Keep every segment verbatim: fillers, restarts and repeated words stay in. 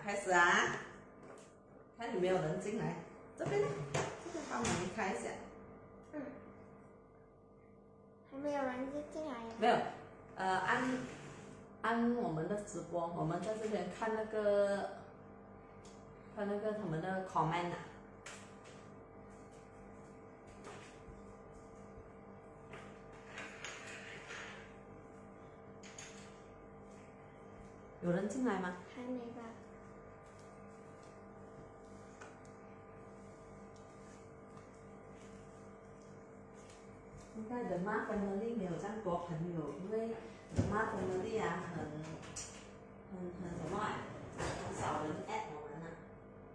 开始啊！看有没有人进来，这边呢，这边帮我们开一下。 嗯，还没有人进来。 没有，呃，按按我们的直播，我们在这边看那个看那个他们的 comment 啊。有人进来吗？ 还没吧。 应该人妈 family 没有这样多朋友，因为人妈 family 啊，很很很什么啊，很少人 at 我们啊。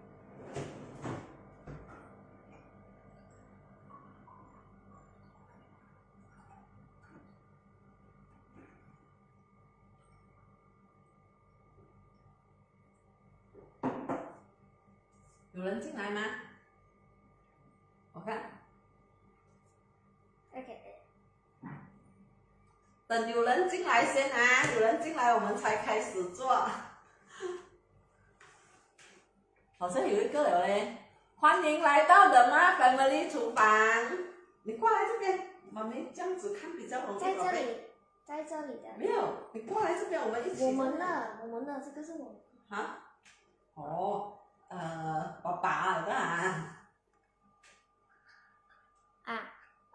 有人进来吗？我看。 OK。 等有人进来先啊，有人进来我们才开始做。好像有一个了嘞，欢迎来到的妈 family 厨房。你过来这边，妈咪这样子看比较容易。 在这里，在这里的。 没有，你过来这边，我们一起。 我们的，我们的，这个是我。 啊？哦，呃，爸爸的啊。 啊。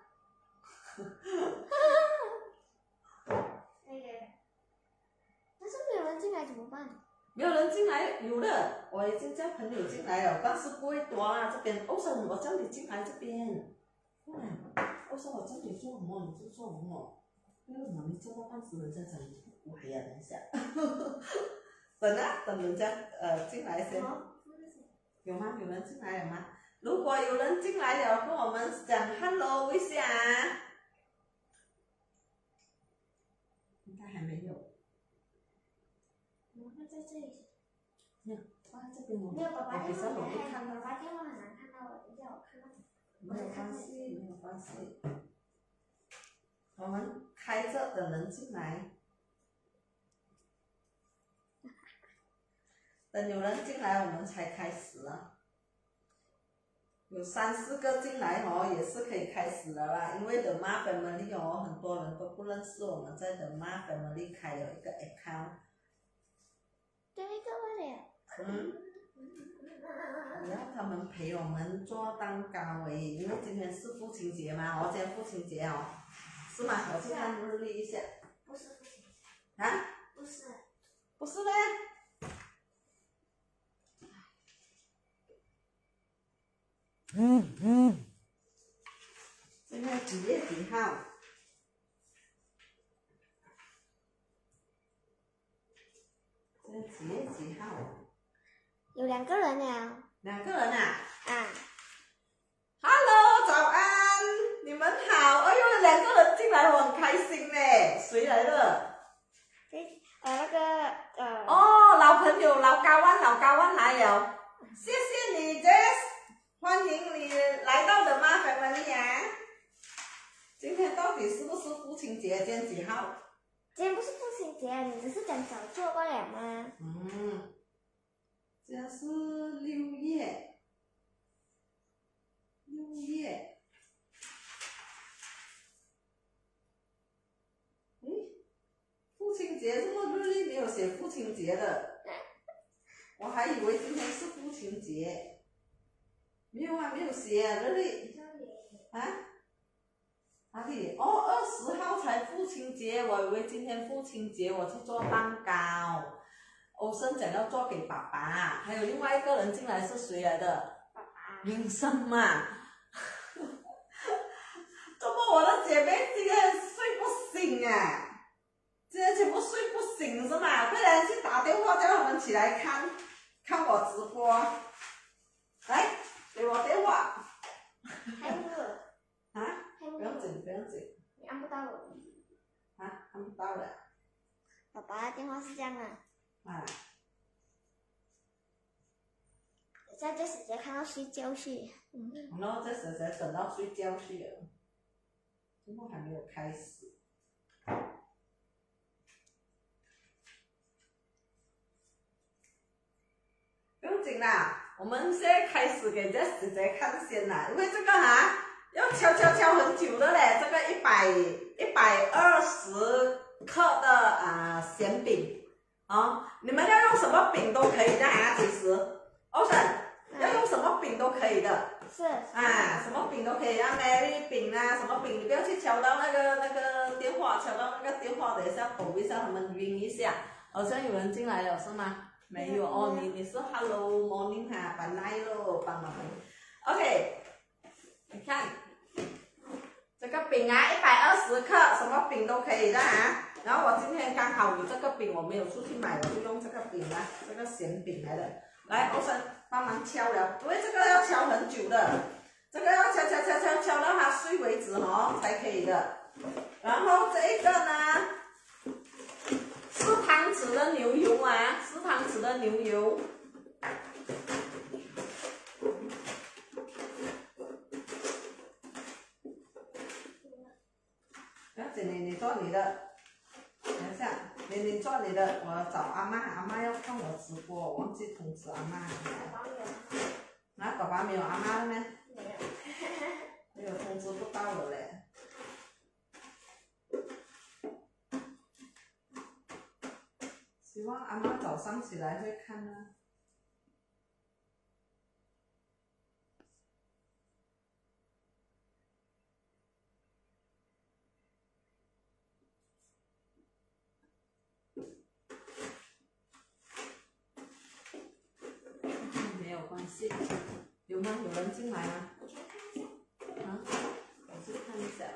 那个，但是没有人进来怎么办？ 没有人进来，有的，我已经叫朋友进来了，但是不会多啊。这边，欧生，我叫你进来这边。嗯，欧生，我叫你做什么你就做什么。因为妈咪做到半时，人家讲我还要等一下。等啊，等人家呃进来先。有吗？有人进来了吗？如果有人进来了，跟我们讲 hello 一下。应该还没有。 我会在这里。 没有，放在这边我没有，爸爸电话容易看到。 爸爸电话很难看到了，等一下我看到。 没有关系，没有关系。我们开着等人进来。等有人进来，我们才开始啊。有三四个进来哦，也是可以开始的啦。因为 The Ma Family 哦，很多人都不认识我们在 The Ma Family 开了一个 account。 对个了。 嗯。然后他们陪我们做蛋糕诶，因为今天是父亲节嘛，哦，今天父亲节哦，是吗？我去看日历一下。 不是父亲节。 啊？ 不是。 不是嘞。嗯嗯。现在几月几号？现在几月几号？ 有两个人呀。 两个人啊？ 啊。 Hello， 早安，你们好。哎呦，两个人进来，我很开心嘞。谁来的？ 对，呃，那个呃。 哦，老朋友，老高湾，老高湾来了。谢谢你 ，Jess， 欢迎你来到的妈 family 啊。今天到底是不是父亲节？今天几号？ 今天不是父亲节，你只是讲早做罢了吗？ 嗯。今天是六月，六月，诶，父亲节这么日历没有写父亲节的，我还以为今天是父亲节，没有啊，没有写啊日历，啊？哪里？哦，二十号才父亲节，我以为今天父亲节我去做蛋糕。欧生讲要做给爸爸，还有另外一个人进来是谁来的？ 爸爸。 云生嘛。怎么我的姐妹今天睡不醒啊？今天全部睡不醒是吗？快点去打电话叫他们起来看，看我直播。来，给我电话。 还不。 啊？不用紧，不用紧。 你按不到了。 啊，按不到了。 爸爸的电话是这样的。 啊。 在这时间看到睡觉去。嗯。 然后这时才等到睡觉去了，怎么还没有开始？ 用紧啦。我们现在开始给这姐姐看先啦，因为这个哈、啊、要敲敲敲很久的嘞。这个一百一百二十克的啊咸饼啊，你们要用什么饼都可以的啊，其实 ，Ocean 要用什么饼都可以的。 是啊，什么饼都可以啊 ，Mary 饼啊，什么饼，你不要去敲到那个那个电话，敲到那个电话，等一下抖一下，他们晕一下。好像有人进来了是吗？没有哦，你你是 Hello Morning 哈，拜拜喽，帮忙。OK， 你看这个饼啊，一百二十克，什么饼都可以的啊。然后我今天刚好有这个饼，我没有出去买，我就用这个饼啊，这个咸饼来的。来，欧生帮忙敲了，因为这个要敲很久的，这个要敲敲敲敲敲到它碎为止哦，才可以的。然后这一个呢，四汤匙的牛油啊，四汤匙的牛油。不要紧，你你做你的。等一下，你你做你的，我找阿妈，阿妈要看我直播，我忘记通知阿妈。那爸爸没有阿妈了吗？ 没有。 没有通知不到了嘞。希望阿妈早上起来会看呢。有吗？有人进来吗？啊，我去看一下。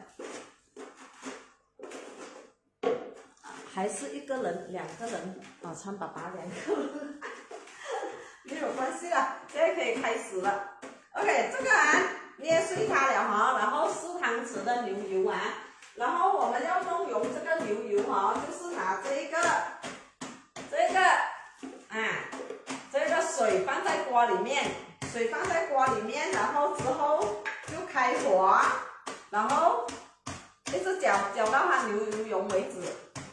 还是一个人，两个人啊，川爸爸两个人，没有关系啦，现在可以开始了。OK， 这个啊捏碎它了哈，然后四汤匙的牛油啊，然后我们要弄用这个牛油哈，就是拿这一个，这个啊，这个水放在锅里面。水放在锅里面，然后之后就开火，然后一直搅搅到它牛油溶为止。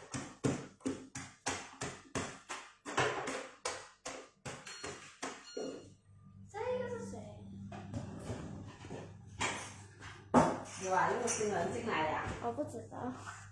这个是谁？ 有啊，有新人进来呀。 我不知道。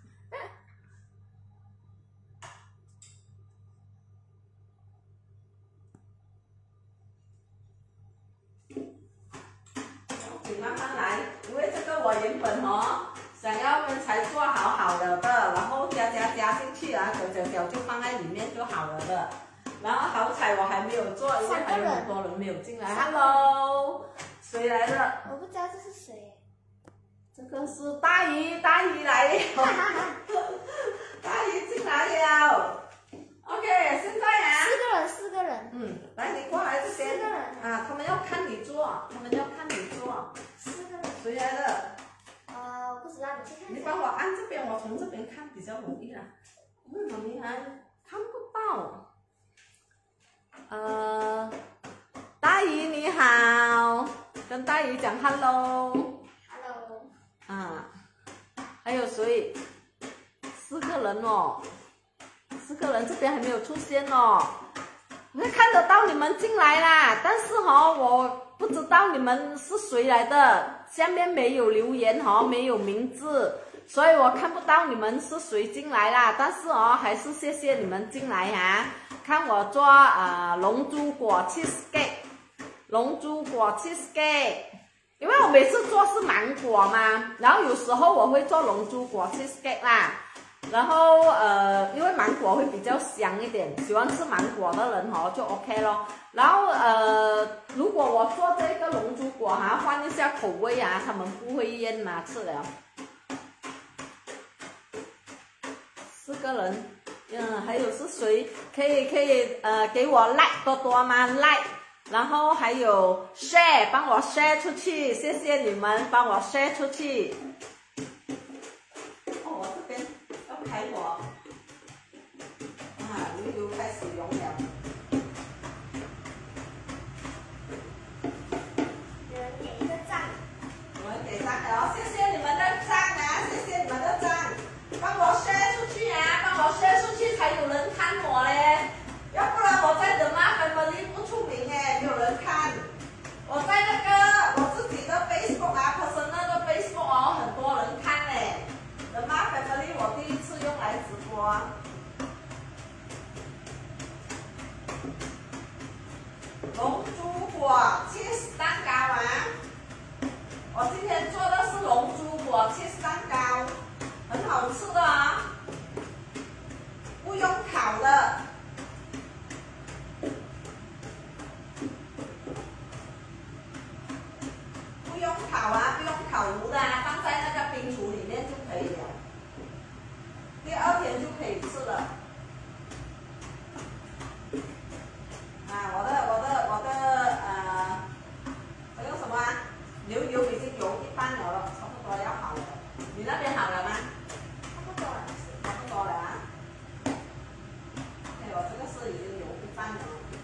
慢慢来，因为这个我原本哦想要刚才做好好了的，然后加加加进去啊，搅搅搅就放在里面就好了的。然后好彩我还没有做，因为还有很多人没有进来。Hello， 谁来了？ 我不知道这是谁。 这个是大姨，大姨来了，大姨进来了。OK， 现在啊， 四个人，四个人。 嗯，来你过来这边。 四个人啊，他们要看你做，他们要看你做。 四个人。 谁来的？ 呃，我不知道，你去看。 你帮我按这边，我从这边看比较容易啦。嗯，妈咪还看不到。呃，大姨你好，跟大姨讲 hello。 Hello。 啊，还有谁？四个人哦。四个人这边还没有出现哦，我看得到你们进来啦，但是哈、哦，我不知道你们是谁来的，下面没有留言哈、哦，没有名字，所以我看不到你们是谁进来啦。但是哦，还是谢谢你们进来哈、啊，看我做呃龙珠果 cheesecake， 龙珠果 cheesecake， 因为我每次做是芒果嘛，然后有时候我会做龙珠果 cheesecake 啦。然后呃，因为芒果会比较香一点，喜欢吃芒果的人哦就 OK 咯。然后呃，如果我做这个龙珠果哈、啊，换一下口味啊，他们不会厌嘛，吃了。四个人，嗯，还有是谁？可以可以呃，给我 like 多多吗 ？like， 然后还有 share， 帮我 share 出去，谢谢你们帮我 share 出去。哦，我这边。开火，啊，牛油开始溶了。 有人给一个赞。 有人给赞了，谢谢你们的赞啊，谢谢你们的赞，帮我 share 出去啊，帮我 share 出去才有人看我嘞，要不然我在The Mark Family不出名哎。 龙珠果 cheese 蛋糕啊！我今天做的是龙珠果 cheese 蛋糕，很好吃的啊，不用烤的。不用烤啊，不用烤炉的啊，放在那个冰橱里面就可以了。第二天就可以吃了。啊，我的我的我的呃，这个什么啊？牛油已经油一半了，差不多要好了。你那边好了吗？ 差不多了。 差不多了啊。哎，我这个是已经油一半了。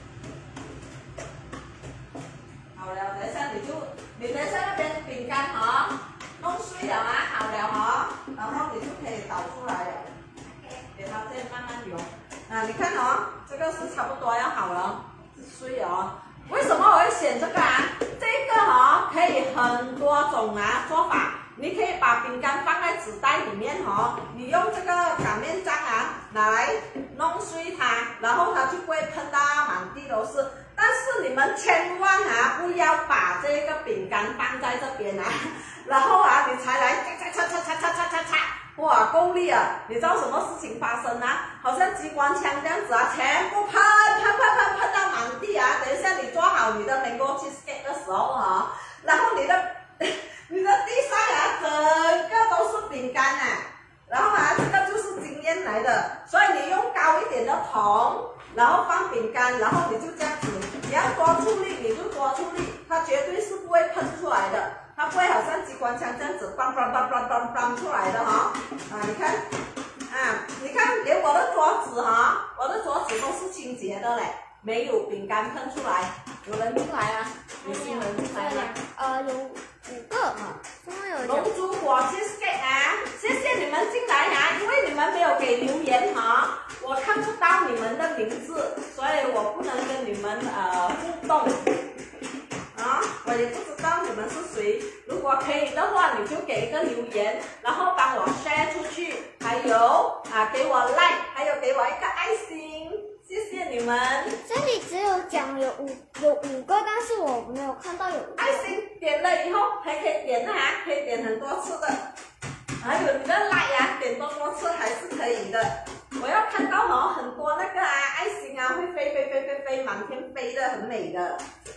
好了，等一下你就，你等一下那边饼干哈、哦，弄碎了啊，好了哈、哦，然后你就可以倒出来了。给它这样慢慢油。啊，你看哦，这个是差不多要好了。碎哦，为什么我会选这个啊？这个哈、哦、可以很多种啊做法，你可以把饼干放在纸袋里面哈、哦，你用这个擀面杖啊拿来弄碎它，然后它就不会喷到满地都是。但是你们千万啊不要把这个饼干放在这边啊，然后啊你才来擦擦擦擦擦擦擦擦。哇，够力啊！你知道什么事情发生啊？好像机关枪这样子啊，全部喷喷喷喷喷到满地啊！等一下你做好你的 mango cheesecake 的时候啊，然后你的你的地上啊，整个都是饼干啊！然后啊，这个就是经验来的，所以你用高一点的桶，然后放饼干，然后你就这样子，你要多出力你就多出力，它绝对是不会喷出来的。它不会好像机关枪这样子砰砰砰砰砰砰出来的哈、哦、啊！你看啊，你看连我的桌子哈，我的桌子都是清洁的嘞，没有饼干喷出来。有人进来啊？有新人进来吗？ 呃，有五个。啊，怎么有？ 龙珠果 cheesecake 啊！谢谢你们进来啊，因为你们没有给留言哈，我看不到你们的名字，所以我不能跟你们呃互动。啊，我也不知道你们是谁。如果可以的话，你就给一个留言，然后帮我 share 出去。还有啊，给我 like， 还有给我一个爱心，谢谢你们。 这里只有讲有五有五个，但是我没有看到有爱心点了以后还可以点啊，可以点很多次的。还有你的 like 呀、啊，点多多次还是可以的。我要看到哦，很多那个啊爱心啊会飞飞飞飞飞满天飞的，很美的。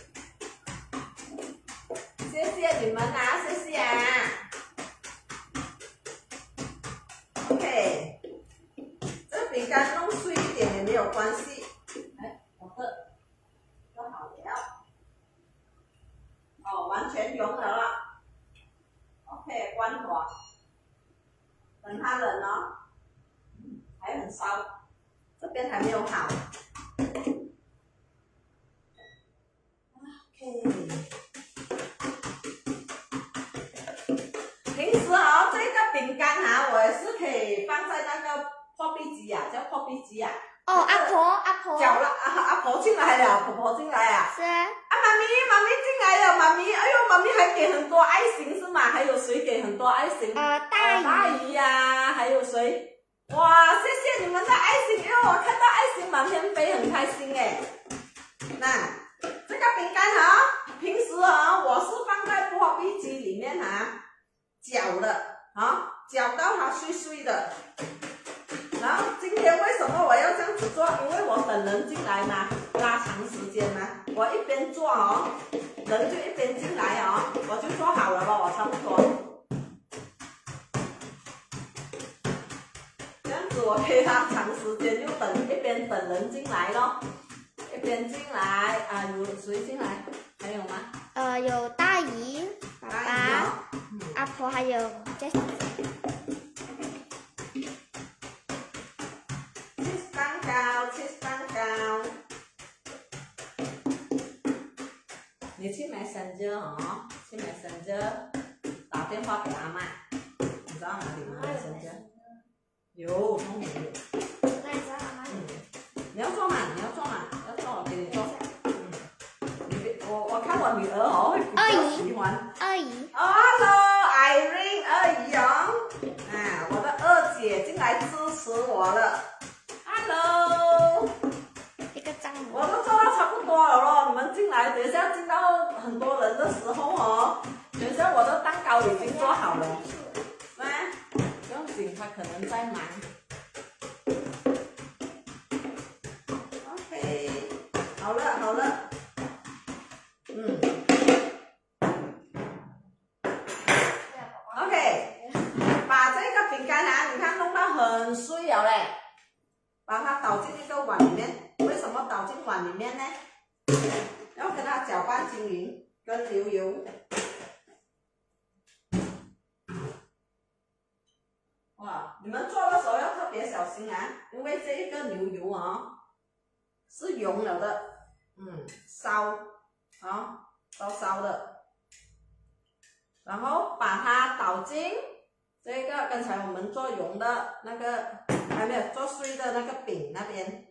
谢谢你们啊，谢谢啊。OK， 这饼干弄碎一点也没有关系。哎，我的做好了。哦，完全融合了。OK， 关火，等它冷哦。还很烧，这边还没有好。OK。平时啊、哦，这个饼干啊，我也是可以放在那个破壁机啊，叫破壁机啊。 哦，阿婆，阿婆。 搅了，阿阿婆进来了，婆婆进来啊。 是啊。 啊，妈咪，妈咪进来了，妈咪，哎呦，妈咪还给很多爱心是吗？还有谁给很多爱心？ 呃，大姨。 大姨呀、啊，还有谁？哇，谢谢你们的爱心，因为我看到爱心满天飞，很开心哎。那这个饼干啊，平时啊，我是放在破壁机里面啊。搅的啊，搅到它碎碎的。然后今天为什么我要这样子做？因为我等人进来嘛，拉长时间嘛。我一边做哦，人就一边进来哦，我就做好了吧，我差不多。这样子我可以拉长时间，就等一边等人进来咯，一边进来啊，有谁进来？还有吗？ 呃，有大姨、爸爸。 大姨哦阿婆还有 Jess。 cheese 蛋糕 ，cheese 蛋糕。你去 Messenger 哦，去 Messenger 打电话给阿妈，你知道哪里吗 ？Messenger 有，中午有。 那你知道阿妈？ 嗯，你要做嘛？你要做嘛？要做我给你做。我我看我女儿哦会比较喜欢。 二姨。 哦 ，Hello Irene 二姨哦，啊，我的二姐进来支持我了。Hello。 一个账。 我都来，等一下进到很多人的时候哦，等一下我的蛋糕已经做好了，来，不用紧，他可能在忙。OK， 好了好了，嗯 ，OK， 把这个饼干啊，你看弄到很碎了嘞，把它倒进一个碗里面。为什么倒进碗里面呢？要跟它搅拌均匀，跟牛油。哇，你们做的时候要特别小心啊，因为这一个牛油啊是溶了的，嗯，烧啊烧烧的，然后把它倒进这个刚才我们做溶的那个，还没有做碎的那个饼那边。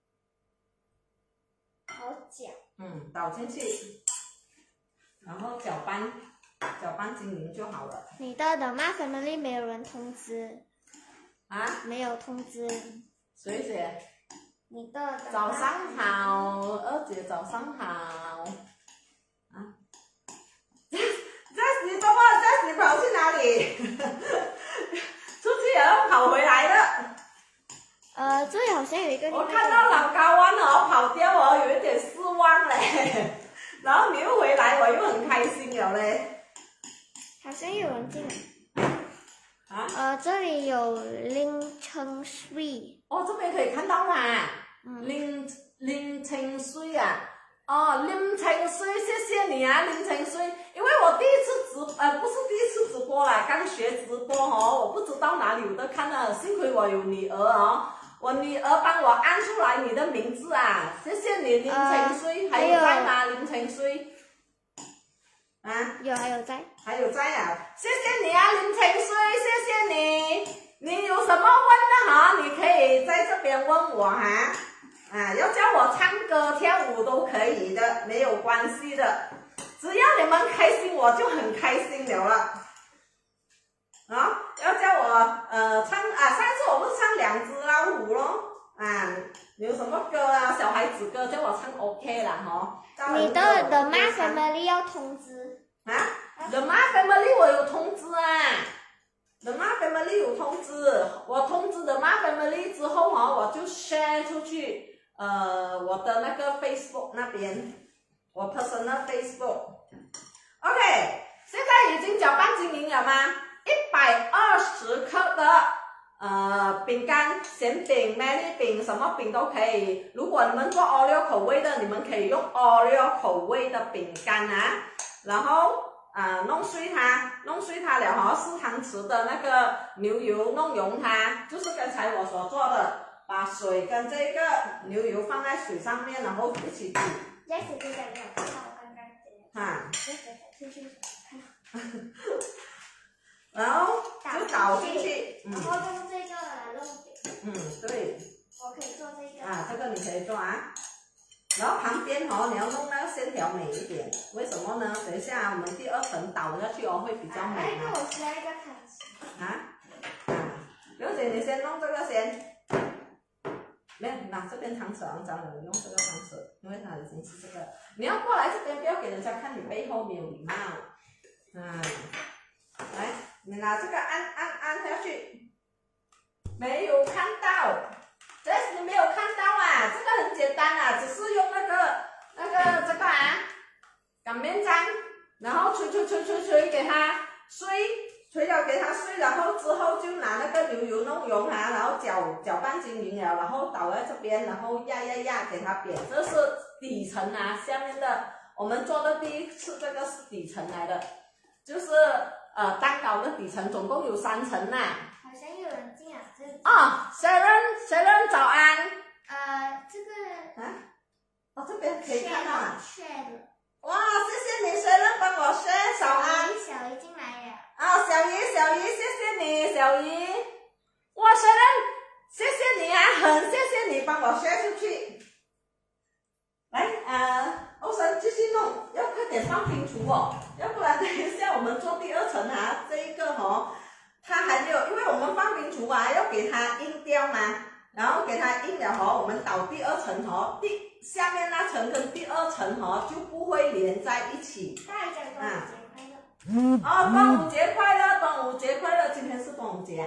好搅。 嗯，倒进去，然后搅拌，搅拌均匀就好了。 你的的 My Family 没有人通知啊？ 没有通知。 谁写？ 你的早上好，二姐早上好。啊？这这你怎么这你跑去哪里？出去也要跑回来的。 呃，这里好像有一个。 我看到老高湾哦跑掉哦，有一点失望嘞。然后你又回来，我又很开心了嘞。 好像有人进来。 啊？ 呃，这里有林清水。 哦，这边可以看到啦。 嗯。 林林清水啊。哦，林清水，谢谢你啊，林清水。因为我第一次直呃不是第一次直播啦，刚学直播哦，我不知道哪里有的看的，幸亏我有女儿哦。我女儿帮我按出来你的名字啊，谢谢你林清水，还有在吗？林清水，啊， 有还有在， 还有在啊，谢谢你啊，林清水，谢谢你，你有什么问的哈，你可以在这边问我哈，啊，要叫我唱歌跳舞都可以的，没有关系的，只要你们开心，我就很开心了了。啊，要叫我呃唱啊！上次我不是唱两只老虎咯啊，有什么歌啊？小孩子歌叫我唱 OK 啦哈。 你的 The My Family 要通知啊 ？The My Family 我有通知啊 ，The My Family 有通知，我通知 The My Family 之后哈，我就 share 出去呃我的那个 Facebook 那边，我 personal Facebook。OK， 现在已经搅拌均匀了吗？一百二十克的呃饼干，咸饼、麦粒饼，什么饼都可以。如果你们做 Oreo 口味的，你们可以用 Oreo 口味的饼干啊。然后啊、呃、弄碎它，弄碎它了哈，四汤匙的那个牛油弄溶它，就是刚才我所做的，把水跟这个牛油放在水上面，然后一起煮。 在谁在没有看到我刚刚这样？ 啊。 在谁在出去看到？ 然后就倒进去， 然后用这个来弄饼。 嗯，对。 我可以做这个。 啊，这个你可以做啊。然后旁边哦，你要弄那个线条美一点，为什么呢？等一下我们第二层倒下去哦，会比较美啊。那我需要一个汤匙。 啊啊，刘姐，你先弄这个先。没有，拿这边汤匙肮脏了，你用这个汤匙，因为它已经是这个。你要过来这边，不要给人家看你背后没有礼貌。嗯，来。你拿这个按按按下去，没有看到，这是你没有看到啊，这个很简单啊，只是用那个那个这个啊，擀面杖，然后吹吹吹吹吹给它碎，吹了给它碎，然后之后就拿那个牛油弄溶它，然后搅搅拌均匀了，然后倒在这边，然后压压压给它扁，这是底层啊，下面的我们做的第一次这个是底层来的，就是。呃，蛋糕的底层总共有三层呐、啊。 好像有人进来这。 哦 ，Sharon Sharon 早安。 呃，这个。 啊？哦，这边可以看到啊。 share。 哇，谢谢你 Sharon 帮我 share 早安。 小姨进来了。 啊，小姨小姨，谢谢你小姨。哇 ，Sharon， 谢谢你啊，很谢谢你帮我 share 出去。来，呃。欧神继续弄，要快点放冰橱哦，要不然等一下我们做第二层啊，这一个哦，它还没有，因为我们放冰橱啊，要给它硬掉嘛，然后给它硬了哦，我们倒第二层哦，第下面那层跟第二层哈、哦、就不会连在一起。 大家端午节快乐！ 哦，端午节快乐，端午节快乐！今天是端午节、啊。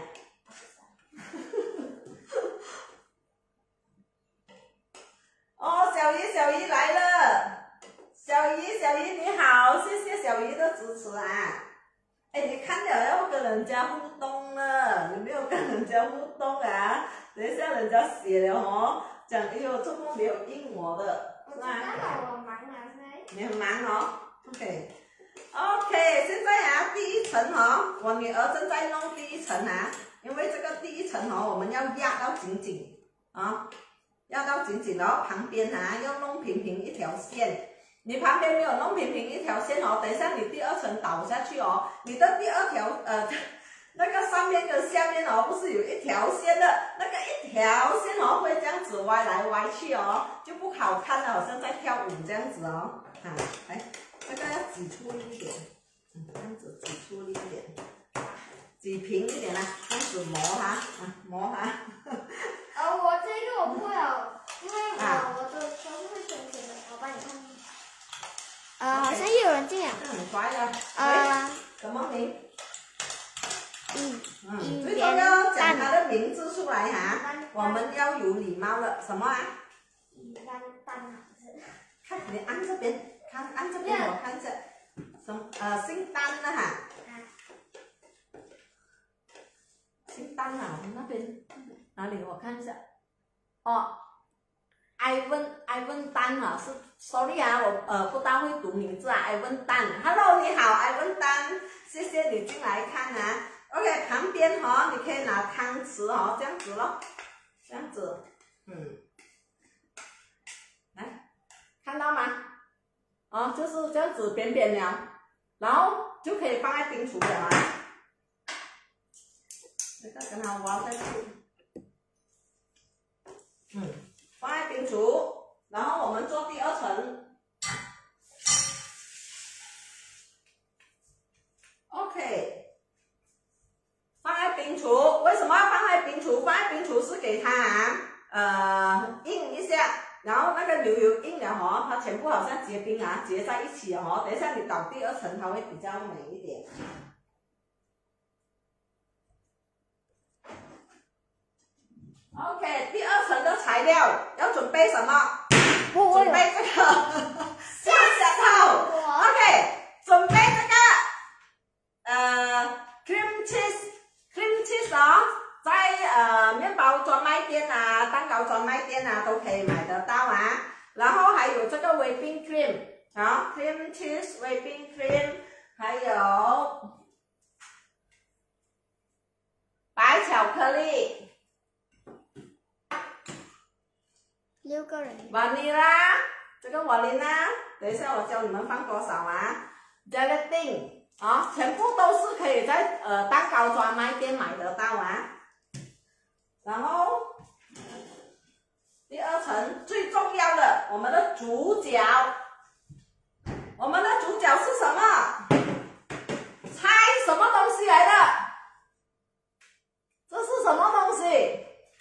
哦，小鱼，小鱼来了。小鱼，小鱼你好，谢谢小鱼的支持啊！哎，你看了要跟人家互动了，你没有跟人家互动啊？等一下人家写了哦，讲哎呦，怎么没有应我的？ 我知道了，我忙啊，现在。 你很忙哦 ，OK，OK，、okay. okay, 现在啊，第一层哦，我女儿正在弄第一层啊，因为这个第一层哦，我们要压到紧紧啊，压到紧紧，然后旁边啊要弄平平一条线。你旁边没有弄平平一条线哦，等一下你第二层倒下去哦，你的第二条呃那个上面跟下面哦不是有一条线的，那个一条线哦会这样子歪来歪去哦，就不好看了，好像在跳舞这样子哦。啊，来，这个要挤出一点，嗯，这样子挤出一点，挤平一点啦、啊，这样子磨它，啊，磨它。 呃，我这个我不会哦，因为我、啊、我都都是会选选的，我帮你看。呃， okay, 好像又有人进来。 很快的。 呃， 什么名？ 嗯嗯，最重要讲他的名字出来哈，我们要有礼貌的。什么啊？ 一丹丹是。 看你按这边，看按这边我看一下，什么呃姓丹的哈。姓丹啊，那边哪里？我看一下。哦。Ivan Ivan 丹啊，是 sorry 啊，我呃不大会读名字啊 ，Ivan 丹 ，Hello 你好 ，Ivan 丹，谢谢你进来看啊。OK， 旁边哈、哦，你可以拿汤匙哦，这样子咯，这样子，嗯，来，看到吗？哦，就是这样子扁扁的，然后就可以放在冰橱了啊。这个跟它挖下去，嗯。放在冰橱，然后我们做第二层。OK， 放在冰橱，为什么要放在冰橱？放在冰橱是给它啊，呃硬一下，然后那个牛油硬了哦，它全部好像结冰啊，结在一起哦。等一下你倒第二层，它会比较美一点。OK， 第二层的材料要准备什么？准备这个下下套。OK， 准备这个呃 cream cheese，cream cheese 哦，在呃面包专卖店啊、蛋糕专卖店啊都可以买得到啊。然后还有这个 whipping cream 啊 ，cream cheese whipping cream， 还有白巧克力。 六个人。 瓦尼拉，这个瓦尼拉，等一下我教你们放多少啊 ？gelatin 啊，全部都是可以在呃蛋糕专卖店买得到啊。然后第二层最重要的，我们的主角，我们的主角是什么？猜什么东西来的？这是什么东西？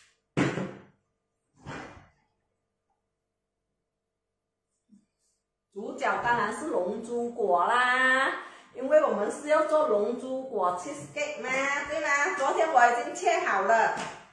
主角当然是龙珠果啦，因为我们是要做龙珠果 cheesecake 嘛，对吗？昨天我已经切好了，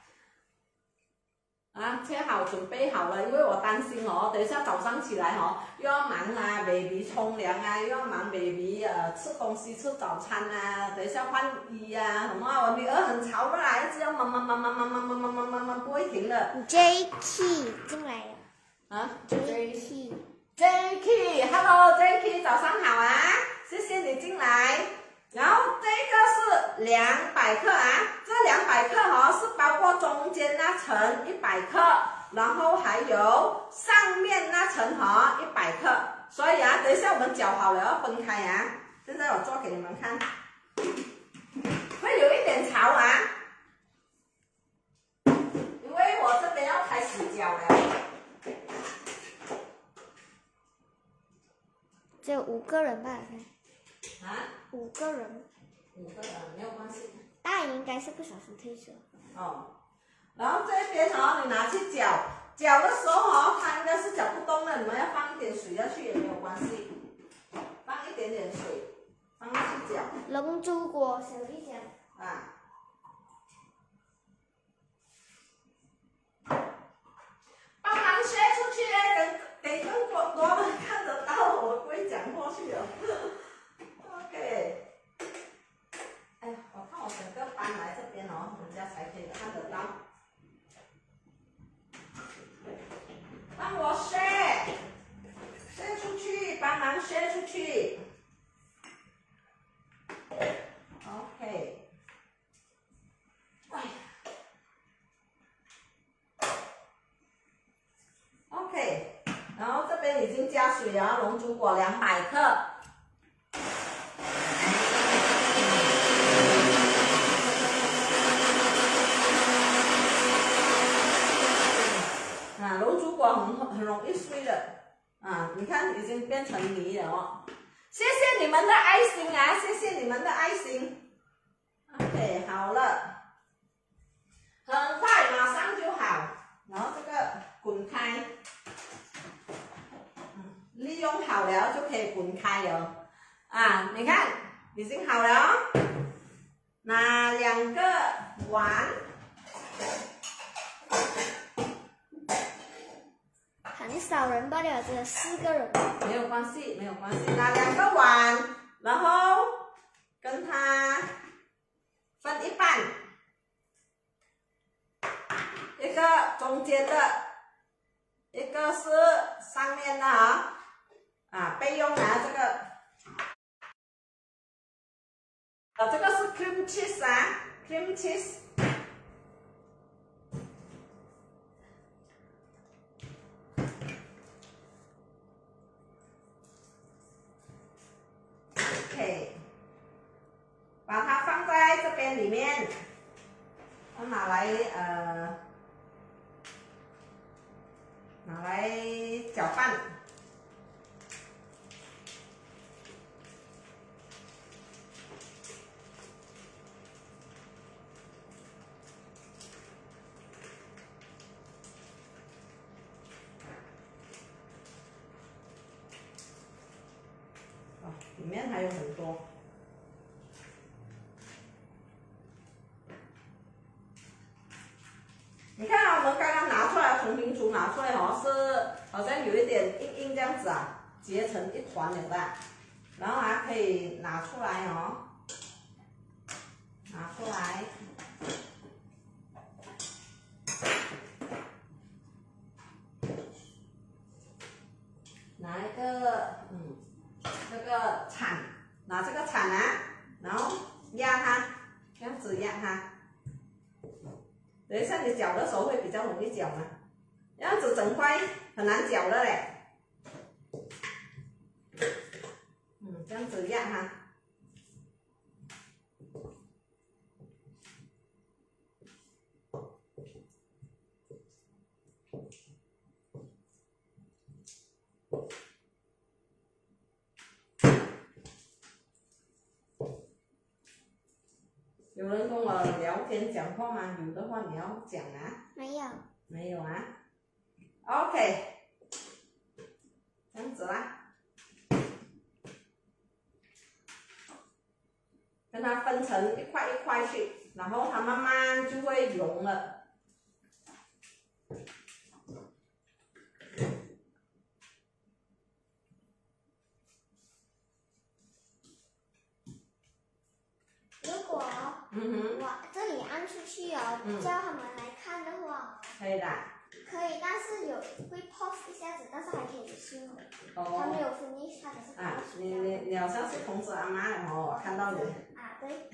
啊，切好准备好了，因为我担心哦，等一下早上起来哦，又要忙啊 ，baby 冲凉啊，又要忙 baby 呃吃东西吃早餐啊，等一下换衣啊什么啊，我女儿很吵的啦，一直要妈妈妈妈妈妈妈妈妈妈妈不会停的。 J K 进来了。啊 ，J K，Jacky，Hello Jacky， 早上好啊，谢谢你进来。然后这个是两百克啊，这两百克哦是包括中间那层一百克，然后还有上面那层哈一百克，所以啊，等一下我们搅好了要分开啊。现在我做给你们看，会有一点潮啊，因为我这边要开始搅了。 只有五个人吧？ 啊？ 五个人。 五个人没有关系。 大应该是不小心退出。 哦。然后这边哦，你拿去搅， 搅的时候哦，它应该是搅不动的，你们要放一点水下去也没有关系，放一点点水，放进去搅。 龙珠果小一讲。 啊。帮忙学出去嘞，给给更多多人看得到，我不会讲过去了。OK。哎呀，我看我整个搬来这边哦，人家才可以看得到。帮我share share出去，帮忙share出去。OK。哎呀。OK， 然后这边已经加水了，龙珠果两百克。啊，龙珠果很很容易碎的，啊，你看已经变成泥了哦。谢谢你们的爱心啊，谢谢你们的爱心。OK， 好了，很快马上就好。然后这个滚开，嗯，利用好了就可以滚开了。啊，你看已经好了哦。拿两个碗。 很少人罢了，只有四个人。 没有关系，没有关系。拿两个碗，然后跟它分一半，一个中间的，一个是上面的啊，啊，备用啊这个，啊这个是 cream cheese 啊 ，cream cheese。OK， 把它放在这边里面，我拿来呃，拿来搅拌。哦，里面还有很多。你看啊，我们刚刚拿出来，从冰橱拿出来哦，是好像有一点硬硬这样子啊，结成一团了的。然后还可以拿出来哦，拿出来，拿一个嗯，这个铲，拿这个铲啊，然后压它，这样子压它。等一下你搅的时候会比较容易搅嘛，这样子整块很难搅的嘞。嗯，这样子压它。有人跟我聊天讲话吗？有的话你要讲啊。 没有。 没有啊。OK， 这样子啦，跟它分成一块一块去，然后它慢慢就会融了。 如果嗯哼， 我这里按出去哦， 嗯、 叫他们来看的话， 可以的。 可以，但是有会 pause 一下子，但是还可以修。 哦。 他没有 finish， 他只是 pause。 啊，你你你好像是通知阿妈了哦，我看到你。 啊，对。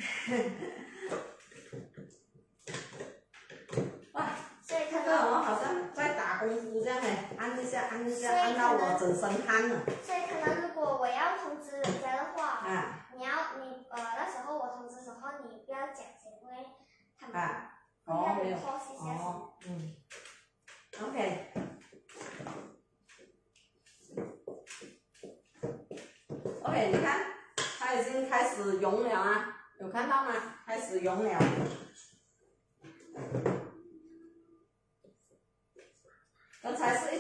哇， 所以这个哦好像在打功夫这样哎，按一下按一下，按到我整身汗了。 所以可能如果我要通知人家的话， 啊， 你要你呃那时候我通知的时候你不要讲先，因为他们啊， 会让你哦没有， pause 一下子。 哦，嗯 ，OK。OK， 你看，它已经开始融了啊，有看到吗？开始融了。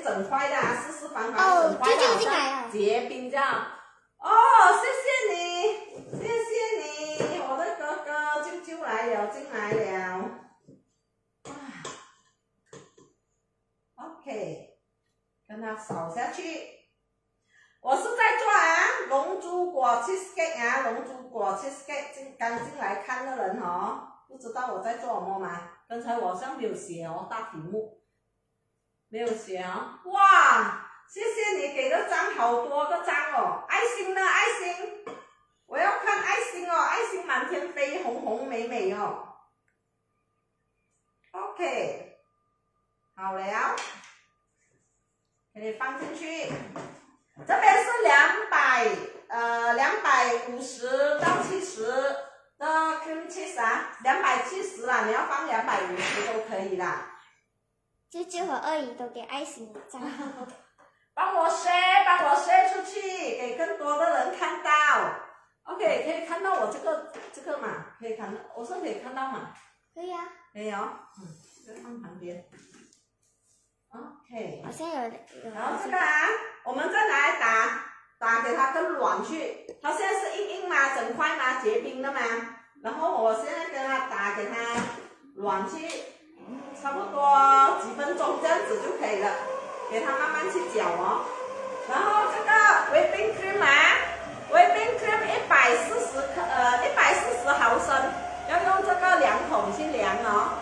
整块的啊，四四方方哦， 整块的， 就进来了。 结冰这样。哦，谢谢你，谢谢你，我的哥哥舅舅来了，进来了。OK， 跟它扫下去。我是在做啊，龙珠果 cheesecake 啊，龙珠果 cheesecake 进刚进来看的人哦，不知道我在做什么吗？刚才我好像没有写哦，大题目没有写哦。哇，谢谢你给的章，好多个章哦，爱心呢？爱心，我要看爱心哦，爱心满天飞，红红美美哦。OK， 好了，给你放进去。这边是两百呃两百五十到七十的 cream cheese 啊，两百七十啦，你要放两百五十都可以啦。 舅舅和二姨都给爱心的赞。 帮我 share， 帮我 share 出去，给更多的人看到。OK， 可以看到我这个这个嘛？可以看到，我说可以看到嘛？ 可以啊。 可以哦，嗯，这个放旁边。OK， 好像有有。 然后这个啊，我们再来打打给它更软去。它现在是硬硬嘛，整块嘛，结冰的嘛。然后我现在跟它打给它软去，差不多几分钟这样子就可以了。给它慢慢去搅哦。然后这个whipped cream啊，whipped cream 一百四十克呃一百四十毫升，要用这个量筒去量哦。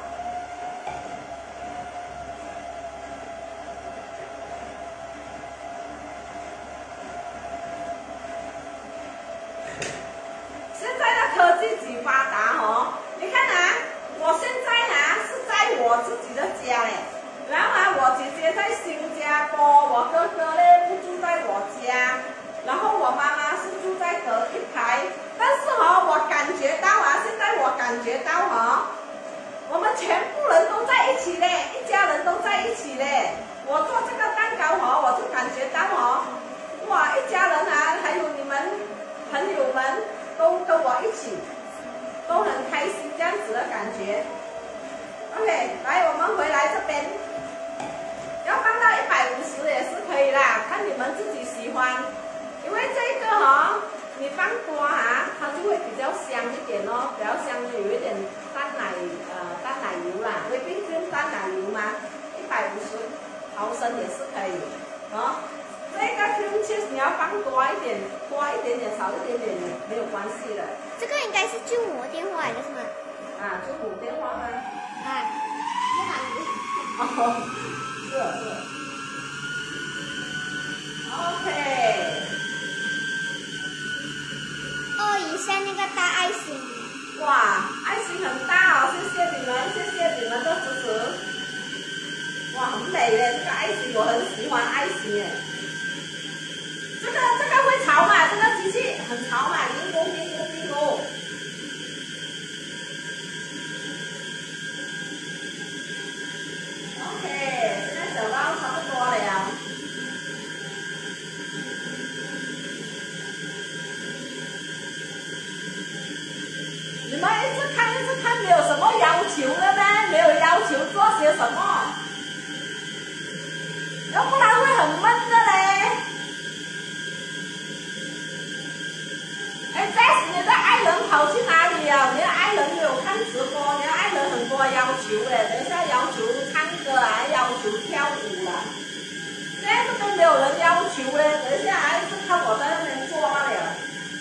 科技几发达哦！你看啊，我现在啊是在我自己的家嘞，然后啊我姐姐在新加坡，我哥哥嘞不住在我家，然后我妈妈是住在隔一排，但是哦我感觉到啊，现在我感觉到哦，我们全部人都在一起嘞，一家人都在一起嘞。我做这个蛋糕哦，我就感觉到哦，哇，一家人啊，还有你们朋友们。都跟我一起，都很开心这样子的感觉。OK， 来，我们回来这边，要放到一百五十也是可以啦，看你们自己喜欢。因为这个哈、哦，你放多哈，它就会比较香一点哦，比较香的有一点淡奶呃淡奶油啦，因为毕竟淡奶油嘛，一百五十毫升也是可以，哦。这个 cream cheese 你要放多一点，多一点点，少一点点没有关系的。 这个应该是舅母的电话来的是吗？ 啊，舅母电话吗？ 啊，不好意思。 哦，是是。OK。 二姨晒那个大爱心。 哇，爱心很大哦，谢谢你们，谢谢你们的支持。哇，很美耶，这个爱心我很喜欢爱心耶。这个这个会炒嘛？这个机器很潮嘛？叮咚叮咚叮咚。OK， 现在小到差不多了。你们一直看一直看，没有什么要求的呢？没有要求做些什么？要不然会很闷的嘞。哎 ，Jess， 你的爱人跑去哪里了？你的爱人没有看直播，你的爱人很多要求嘞，等一下要求唱歌啊，要求跳舞啦。现在这边没有人要求嘞，等一下还是看我在那边做罢了。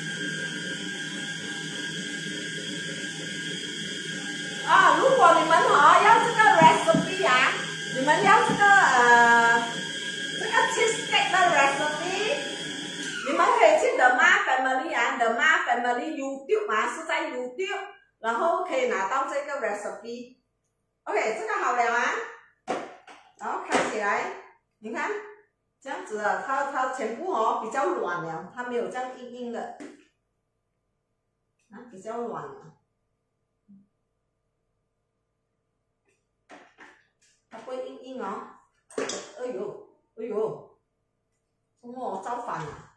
啊，如果你们哈、哦、要这个 recipe 啊，你们要这个呃这个 cheesecake 的 recipe。你们可以去 The Ma Family 啊 ，The Ma Family YouTube 啊，是在 YouTube， 然后可以拿到这个 recipe。OK， 这个好了啊，然后开起来，你看这样子啊，它它全部哦比较软了，它没有这样硬硬的，啊，比较软了，它不会硬硬哦。哎呦，哎呦，怎么我造反了？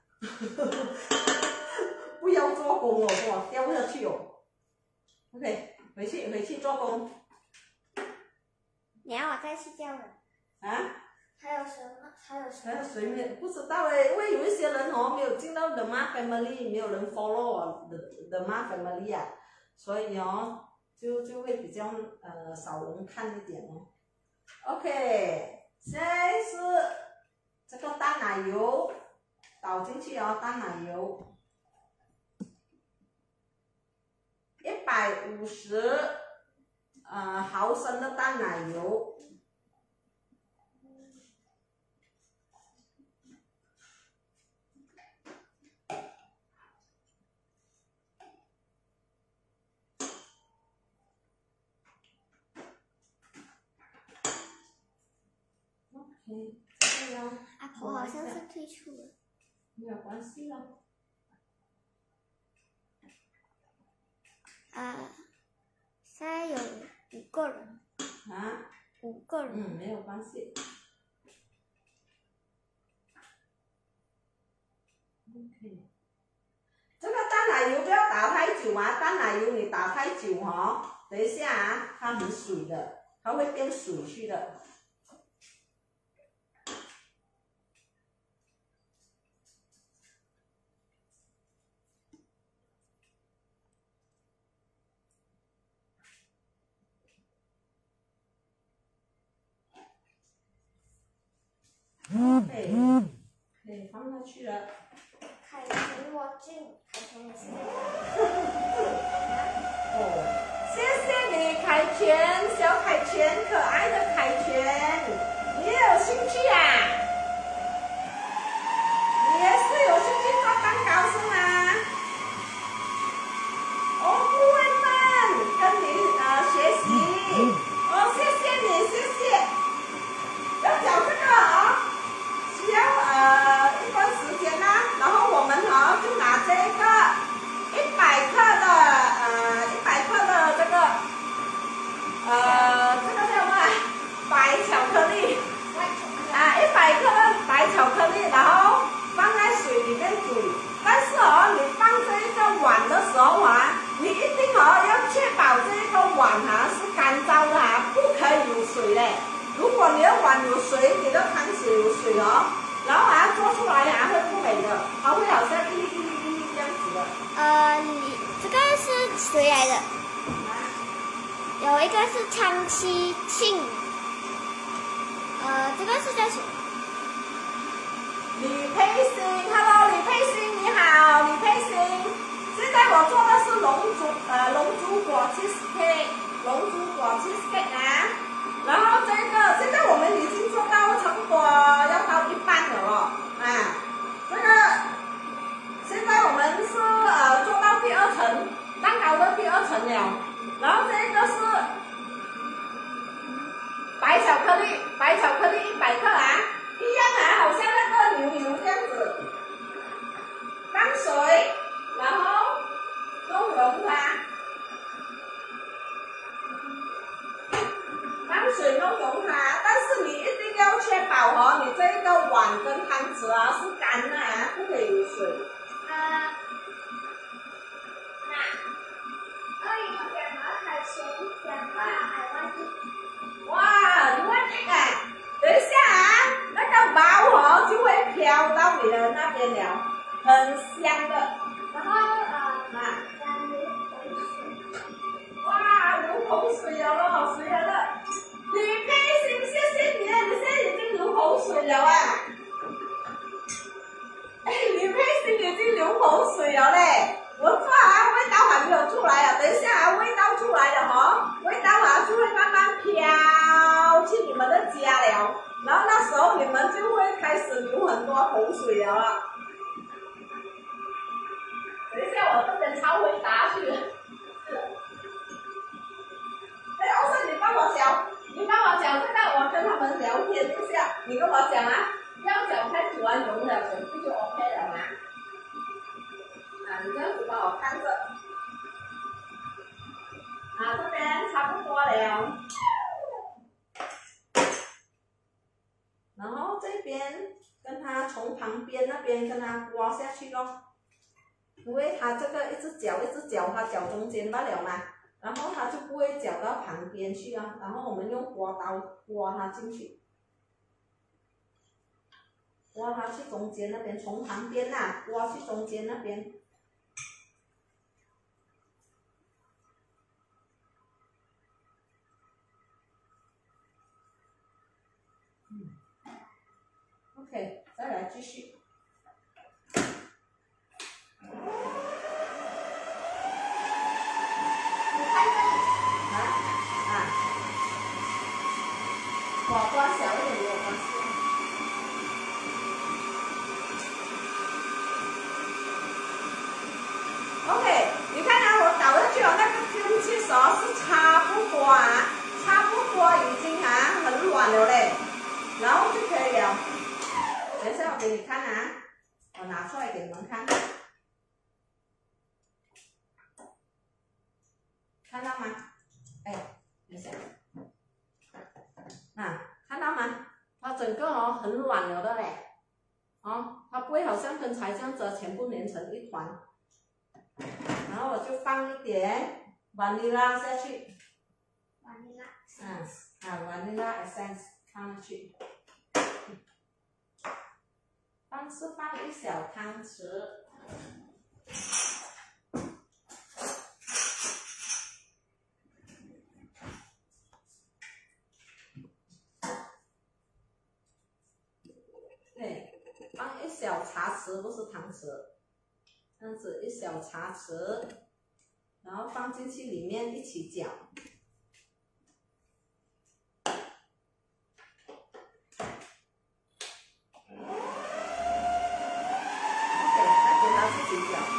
不要做工哦，我掉下去哦。OK， 回去回去做工。 你要我再睡觉了？ 啊？ 还有什么？还有什么？ 还有谁没不知道哎？因为有一些人哦没有进到 The Ma Family， 没有人 follow The The Ma Family 啊，所以哦就就会比较呃少人看一点哦。OK， 现在是这个淡奶油倒进去哦，淡奶油一百五十呃毫升的淡奶油。嗯，这个阿婆好像是退出了。 没有关系了。 啊，现在有五个人。 啊？ 五个人。 嗯，没有关系。OK。这个淡奶油不要打太久啊！淡奶油你打太久哦，等一下啊，它很水的，它会变水去的。OK， 可以放下去了。 凯旋我进，凯旋也是。 哦，谢谢你，凯旋，小凯旋，可爱的凯旋，你也有兴趣啊？你也是有兴趣做蛋糕是吗？哦，顾问们跟你呃学习，哦，谢谢你，谢谢。要讲这个啊、哦，需要呃一段时间啦，然后我们哦就拿这个一百克的呃一百克的这个呃这个叫什么？白巧克力啊，一百克的白巧克力，然后放在水里面煮。但是哦，你放这个碗的时候啊，你一定哦要确保这个碗啊是干燥的啊，不可以有水嘞。如果你的碗有水，你的汤匙有水哦，然后啊做出来啊会不美的，它会好像一粒一粒一粒这样子的。 呃，你这个是谁来的？有一个是昌熙庆，呃，这个是叫什么？ 李佩欣 ，Hello， 李佩欣你好，李佩欣。现在我做的是龙珠呃龙珠果 cheesecake， 龙珠果 cheesecake 啊。然后这个现在我们已经做到差不多要到一半了哦，啊，这个现在我们是呃做到第二层蛋糕的第二层了，然后这个是白巧克力，白巧克力一百克啊，一样啊，好像那个牛油这样子，放水，然后弄融它。放水弄融它，但是你一定要确保哦，你这个碗跟汤匙啊是干的啊，不可以有水。 啊，那二姨讲了海鲜，讲了海外地。 哇，你问这个，等一下啊，那个毛哦就会飘到你的那边了，很香的。 然后呃， 啊， 流口水。 哇，流口水了咯，谁来的？李佩欣，谢谢你，你现在已经流口水了啊！哎，李佩欣已经流口水了嘞！我做啊，味道还没有出来啊，等一下啊，味道出来了哈，味道啊就会慢慢飘去你们的家了，然后那时候你们就会开始流很多口水了啊。等一下，我这边抄回答去。哎，欧生，你帮我讲。你帮我讲这个，我跟他们聊天一下。你跟我讲啊，要讲太久啊，融了全部就 OK 了嘛。啊，你这样子帮我看着。啊，这边差不多了。然后这边跟它从旁边那边跟它刮下去咯，因为它这个一直搅一直搅，它搅中间罢了嘛。然后它就不会搅到旁边去啊，然后我们用刮刀刮它进去。 刮它去中间那边，从旁边啊刮去中间那边。嗯 ，OK， 再来继续。刮刮小一点没有关系。OK， 你看啊，我倒下去了，那个天气手是差不多啊，差不多已经啊很软了嘞，然后就可以了。等一下我给你看啊，我拿出来给你们看，看到吗？哎，等一下。啊，看到吗？它整个哦很软了的嘞，哦，它不会好像跟才这样子全部粘成一团。然后我就放一点 vanilla 下去 vanilla， 嗯啊 vanilla essence 放下去，放是放一小汤匙。对，放一小茶匙，不是汤匙，这样子一小茶匙，然后放进去里面一起搅。OK， 再给它自己搅。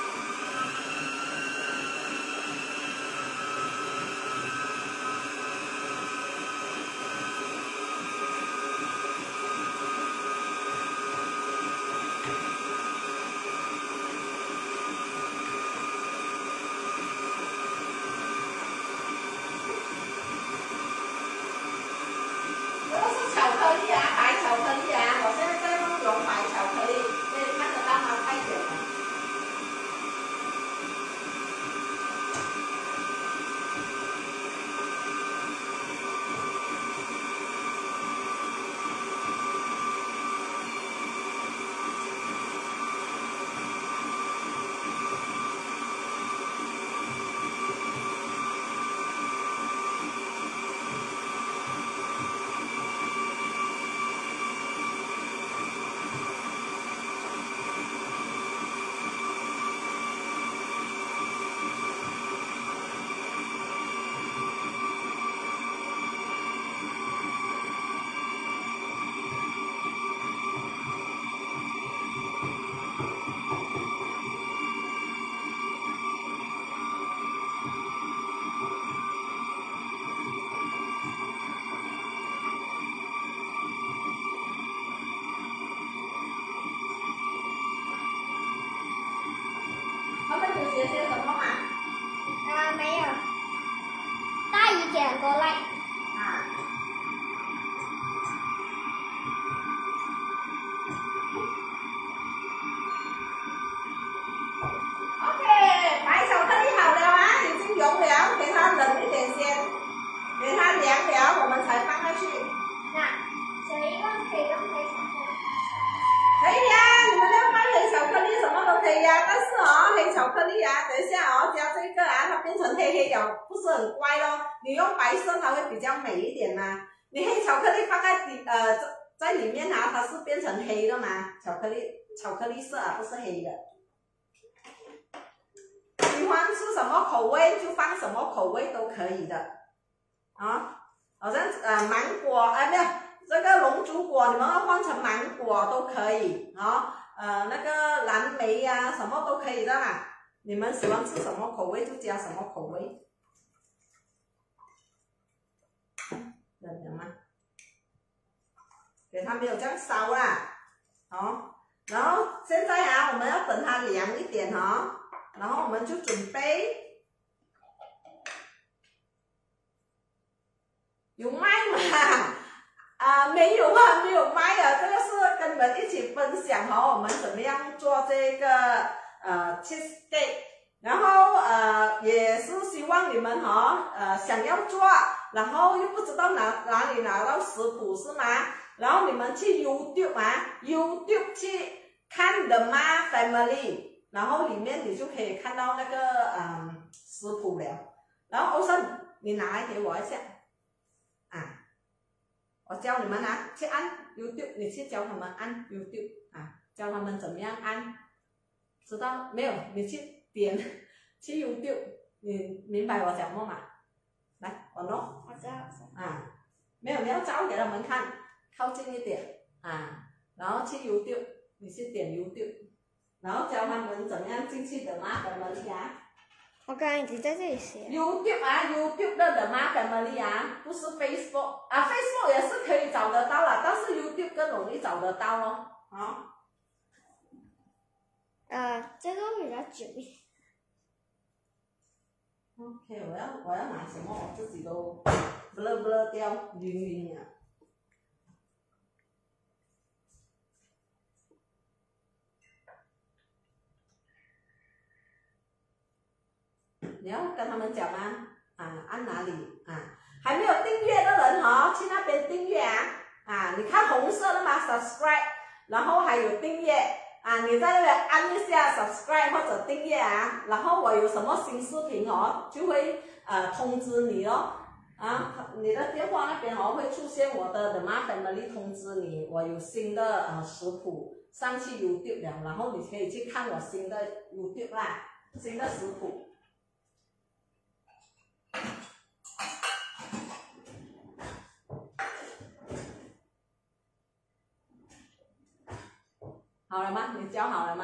写些什么嘛？ 啊，没有。大一点过来。 啊。OK， 白巧克力好了啊，已经融了，给它冷一点先，给它凉了，我们才放下去。 那小姨问可以用黑巧克力？ 可以呀，你们要放黑巧克力什么都可以呀，但是哦，黑巧克力啊，等一下哦，加这个啊，它变成黑黑了，不是很乖咯。你用白色它会比较美一点嘛。你黑巧克力放在底呃在里面啊，它是变成黑的嘛，巧克力巧克力色啊，不是黑的。喜欢吃什么口味就放什么口味都可以的，啊，好像呃芒果啊，不、呃、这个龙珠果，你们要换成芒果都可以啊，呃那个蓝莓呀、啊，什么都可以的啦。你们喜欢吃什么口味就加什么口味。冷了吗？给它没有这样烧啦，哦，然后现在啊，我们要等它凉一点哦。然后我们就准备有麦吗？啊，没有啊，没有麦啊。这个是跟你们一起分享哦，我们怎么样做这个呃 cheese cake。然后呃也是希望你们哈、哦、呃想要做，然后又不知道哪哪里拿到食谱是吗？ 然后你们去 YouTube 啊 ，YouTube 去看 The Ma Family， 然后里面你就可以看到那个嗯食谱了。然后欧生，你拿来给我一下，啊，我教你们啊，去按 YouTube， 你去教他们按 YouTube 啊，教他们怎么样按，知道没有？你去点去 YouTube， 你明白我讲什么吗？来，我弄。 我知道。 啊，没有，你要照给他们看，靠近一点啊，然后去 YouTube， 你去点 YouTube， 然后教他们怎么样进去的嘛 Family 啊。 我刚刚已经在这里写。 YouTube 啊 ，YouTube 的的嘛 Family 啊，不是 Facebook 啊 ，Facebook 也是可以找得到啦，但是 YouTube 更容易找得到咯，啊。 呃，这个比较久一点。 OK， 我要我要拿什么？我自己都 blur blur 掉，晕晕啊。你要跟他们讲吗？啊，按哪里啊？还没有订阅的人哈、哦，去那边订阅啊！啊，你看红色的吗 ？subscribe， 然后还有订阅啊，你在那边按一下 subscribe 或者订阅啊，然后我有什么新视频哦，就会呃通知你哦。啊，你的电话那边哦会出现我的 The Ma Family 通知你，我有新的呃食谱上去 YouTube 了，然后你可以去看我新的 YouTube 啦，新的食谱。好了吗？你教好了吗？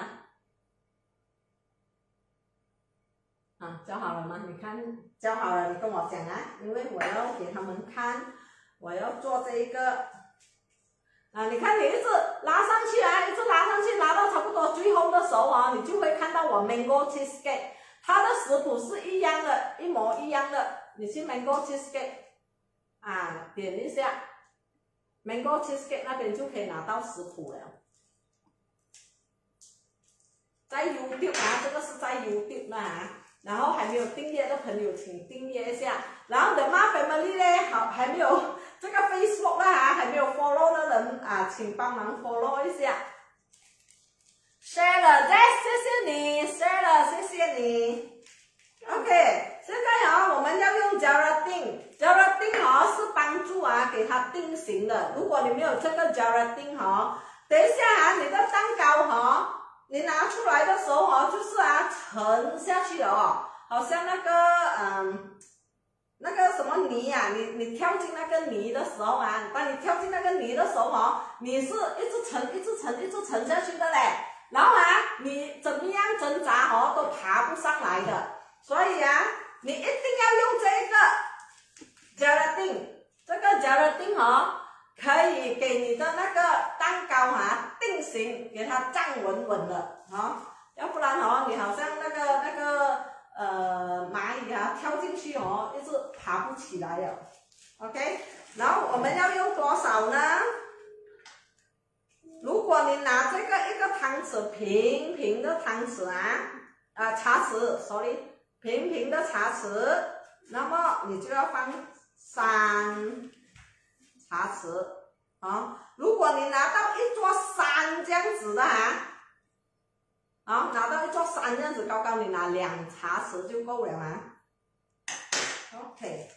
啊，教好了吗？你看教好了，你跟我讲啊，因为我要给他们看，我要做这一个。啊，你看你一直拉上去啊，一直拉上去，拉到差不多最后的时候啊，你就会看到我 Mango Cheesecake， 它的食谱是一样的，一模一样的。你去 Mango Cheesecake， 啊，点一下 Mango Cheesecake 那边就可以拿到食谱了。在 YouTube 啊，这个是在 YouTube 啦、啊，然后还没有订阅的朋友请订阅一下，然后 The Ma Family 呢，好还没有这个 Facebook 啦、啊，还没有 follow 的人啊，请帮忙 follow 一下 ，share 了，再谢谢你 ，share 了，谢谢你 ，OK， 现在啊，我们要用 gelatin，gelatin 哦是帮助啊给它定型的，如果你没有这个 gelatin 哦，等一下啊，你的蛋糕哈。你拿出来的时候哦，就是啊沉下去了哦，好像那个嗯那个什么泥啊，你你跳进那个泥的时候啊，当你跳进那个泥的时候哦，你是一直沉一直沉一直沉下去的嘞，然后啊你怎么样挣扎哦都爬不上来的，所以啊你一定要用这个 gelatin， 这个 gelatin 哦。可以给你的那个蛋糕啊定型，给它站稳稳的啊，要不然哦，你好像那个那个呃蚂蚁啊跳进去哦，一直爬不起来了。OK， 然后我们要用多少呢？如果你拿这个一个汤匙平平的汤匙啊啊、呃、茶匙 ，sorry， 平平的茶匙，那么你就要放三。茶匙啊，如果你拿到一座山这样子的啊，啊，拿到一座山这样子高高，你拿两茶匙就够了啊。OK，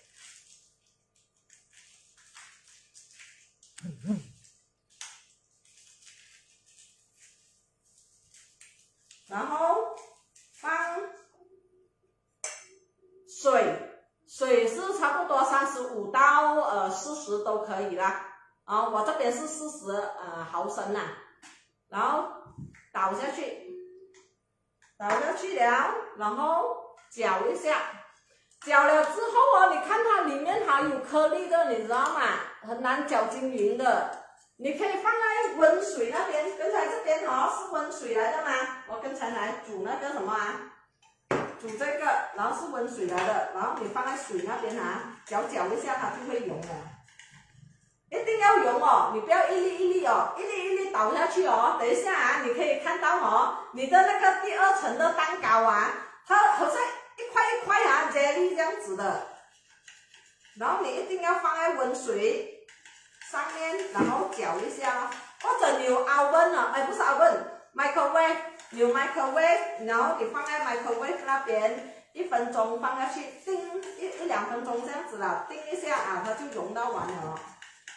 然后放水。水是差不多三十五到呃四十都可以啦，啊，我这边是四十呃毫升啦，然后倒下去，倒下去了，然后搅一下，搅了之后哦，你看它里面还有颗粒的，你知道吗？很难搅均匀的，你可以放在温水那边，刚才这边哦是温水来的吗？我刚才来煮那个什么啊？煮这个，然后是温水来的，然后你放在水那边啊，搅搅一下它就会溶了。一定要溶哦，你不要一粒一粒哦，一粒一粒倒下去哦。等一下啊，你可以看到哦，你的那个第二层的蛋糕啊，它好像一块一块啊 jelly 这样子的。然后你一定要放在温水上面，然后搅一下咯。或者你有 oven 啊，哎，不是 oven，microwave， 你有 microwave， 然后你放在 microwave 那边一分钟放下去，叮一一两分钟这样子啦，叮一下啊，它就融到完了哦。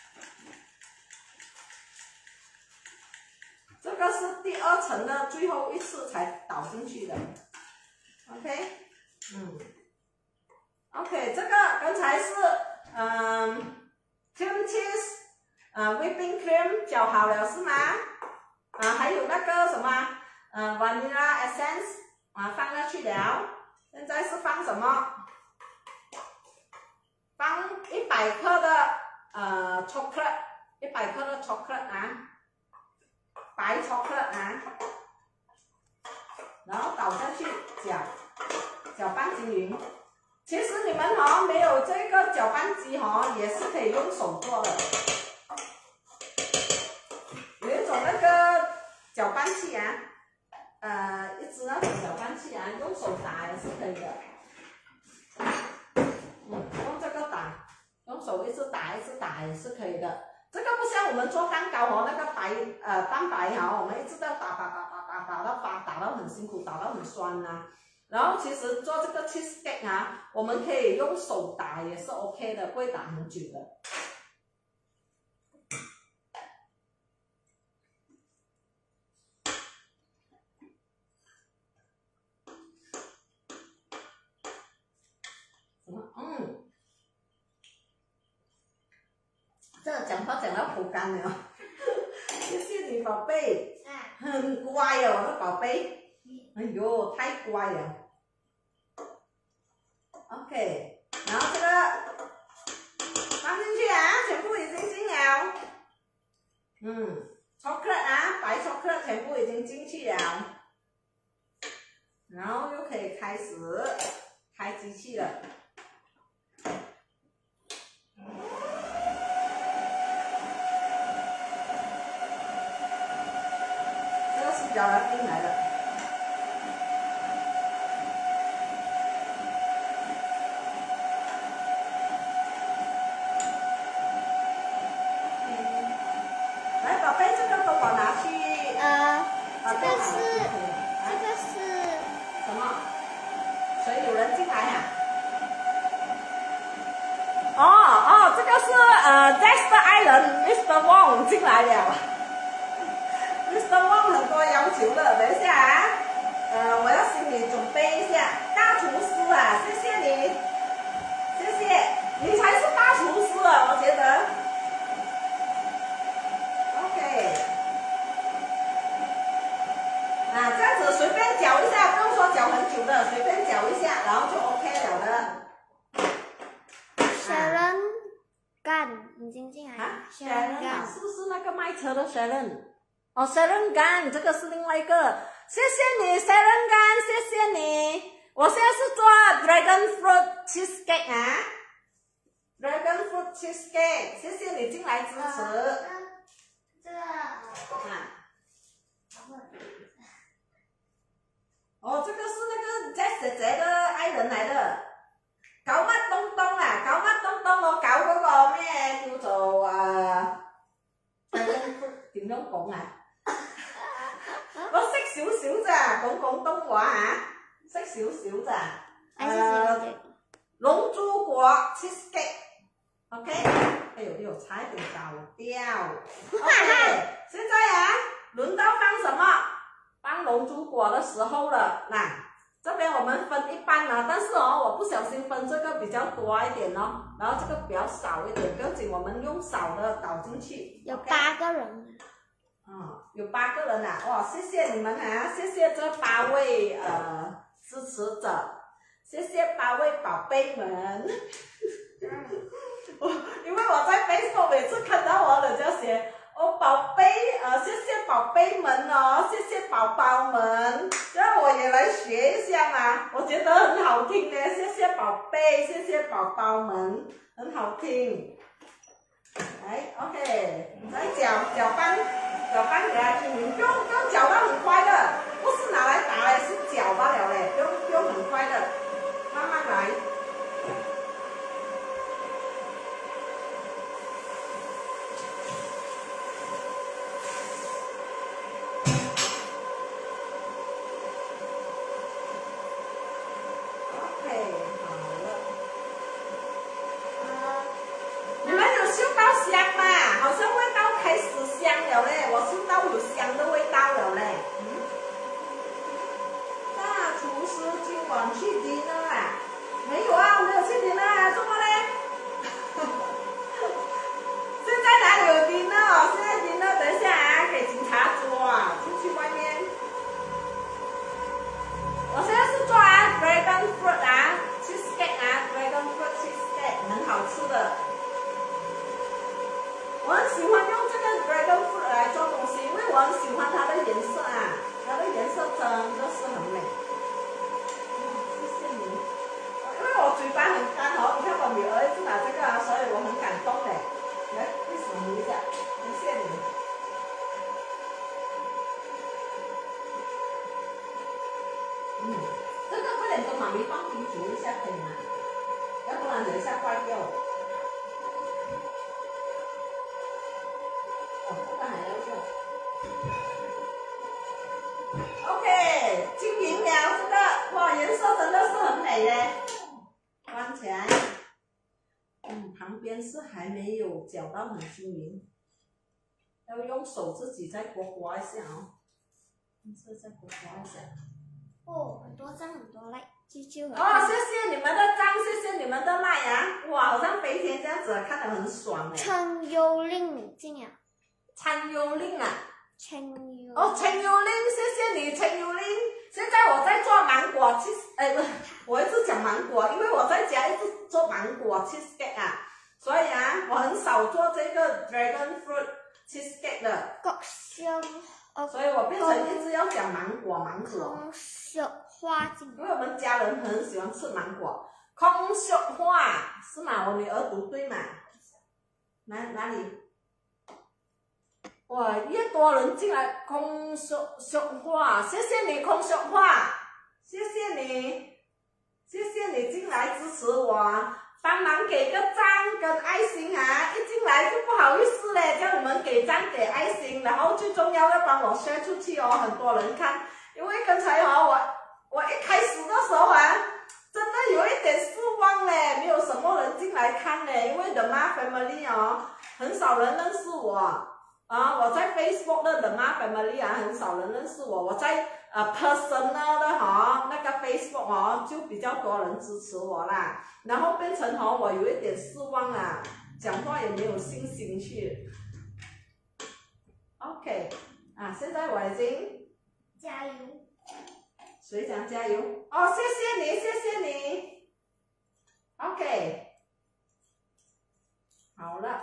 这个是第二层的最后一次才倒进去的 ，OK， 嗯 ，OK， 这个刚才是嗯 cream cheese， 呃 whipping cream 搅好了是吗？啊，还有那个什么，呃 vanilla essence 啊放下去了，现在是放什么？放一百克的呃 chocolate， 一百克的 chocolate 啊。白 chocolate 啊，然后倒下去搅，搅拌均匀。其实你们哦没有这个搅拌机哦，也是可以用手做的。有一种那个搅拌器啊，呃，一支那种搅拌器啊，用手打也是可以的。嗯，用这个打，用手一直打一直打也是可以的。这个不像我们做蛋糕哦，那个白呃蛋白哈、哦，我们一直都要打打打打打打到发打到很辛苦，打到很酸呐、啊。然后其实做这个 cheesecake 啊，我们可以用手打也是 OK 的，不会打很久的。嗯。这讲话讲到口干了，谢谢你宝贝，很乖哦，我的宝贝，哎呦，太乖了。OK， 然后这个放进去啊，全部已经进了。嗯 ，chocolate 啊，白 chocolate 全部已经进去了，然后又可以开始开机器了。比较进来的，来，宝贝，这个给我拿去。 呃， 这个是， 这个是什么？谁有人进来呀、啊？哦哦，这个是呃 ，Dexter Island，Mister Wong 进来了。Mister Wong 很多要求的，等一下啊，呃，我要心理准备一下。大厨师啊，谢谢你，谢谢，你才是大厨师啊，我觉得。OK， 啊，这样子随便搅一下，不用说搅很久的，随便搅一下，然后就 OK 了的。 Sharon 干已经进来了。 啊 ，Sharon 啊，是不是那个卖车的 Sharon？哦 ，Sharon 干，这个是另外一个。谢谢你 ，Sharon 干，谢谢你。我现在是做 Dragon Fruit Cheesecake 啊 ，Dragon Fruit Cheesecake， 谢谢你进来支持。 呃、这个啊。 哦，这个是那個在姐姐嘅愛人嚟嘅，搞乜東東啊？搞乜東東？我搞嗰個咩叫做誒點樣講啊？我識少少咋，講廣東話嚇，識少少咋。誒，龍珠果 cheesecake，OK？ 哎呦哎呦，差一點倒掉。OK， 現在啊，輪到放什麼？放龍珠果的時候了，那這邊我們分一半啦，但是哦，我不小心分這個比較多一點哦，然後這個比較少一點，不要緊，我們用少的倒進去。 有八個人。 嗯，有八個人啊，哇，謝謝你們啊，謝謝這八位呃支持者，謝謝八位寶貝們。我因為我在 Facebook 每次看到我人家寫。哦，寶貝，呃，謝謝寶貝們哦，謝謝寶寶們，這樣我也來學一下嘛，我覺得很好聽呢，謝謝寶貝，謝謝寶寶們，很好聽。來 ，OK， 再攪攪拌，攪拌給它均勻，不用不用攪到很快的，不是拿來打的，是攪罷了嘞，不用不用很快的，慢慢來。 嗯，这个快点跟妈咪放冰煮一下可以吗？要不然等一下坏掉。哦，这个还要用。OK， 均匀了这个，哇，颜色真的是很美嘞。关起来。嗯，旁边是还没有搅到很均匀，要用手自己再刮刮一下哦。用手再刮刮一下。 哦，很多赞，很多 like， 啾啾。 哦，谢谢你们的赞，谢谢你们的 like 啊！哇，好像飞天这样子，看得很爽哎。 陈幽灵进啊。 陈幽灵啊。 陈幽。 哦，陈幽灵，谢谢你，陈幽灵。现在我在做芒果 cheese， 哎不，我一直讲芒果，因为我在家一直做芒果 cheesecake 啊，所以啊，我很少做这个 dragon fruit cheesecake 的。 各项。 所以我变成一直要讲芒果，芒果。 空穴花精。 因为我们家人很喜欢吃芒果。空穴花是吗？我女儿读对嘛？哪哪里？哇，越多人进来，空穴穴花，谢谢你，空穴花，谢谢你，谢谢你进来支持我。帮忙给个赞跟爱心啊！一进来就不好意思嘞，叫你们给赞给爱心，然后最重要要帮我 share 出去哦，很多人看。因为刚才哦，我我一开始的时候啊，真的有一点失望嘞，没有什么人进来看嘞，因为 The Ma Family 哦，很少人认识我啊。我在 Facebook 的 The Ma Family 啊，很少人认识我。我在呃 personal 的哈、哦、那个 Facebook 哦，就比较多人支持我啦。然后变成哦，我有一点失望啦，讲话也没有信心去。OK， 啊，现在我已经加油。 谁讲加油？哦，谢谢你，谢谢你。OK， 好了。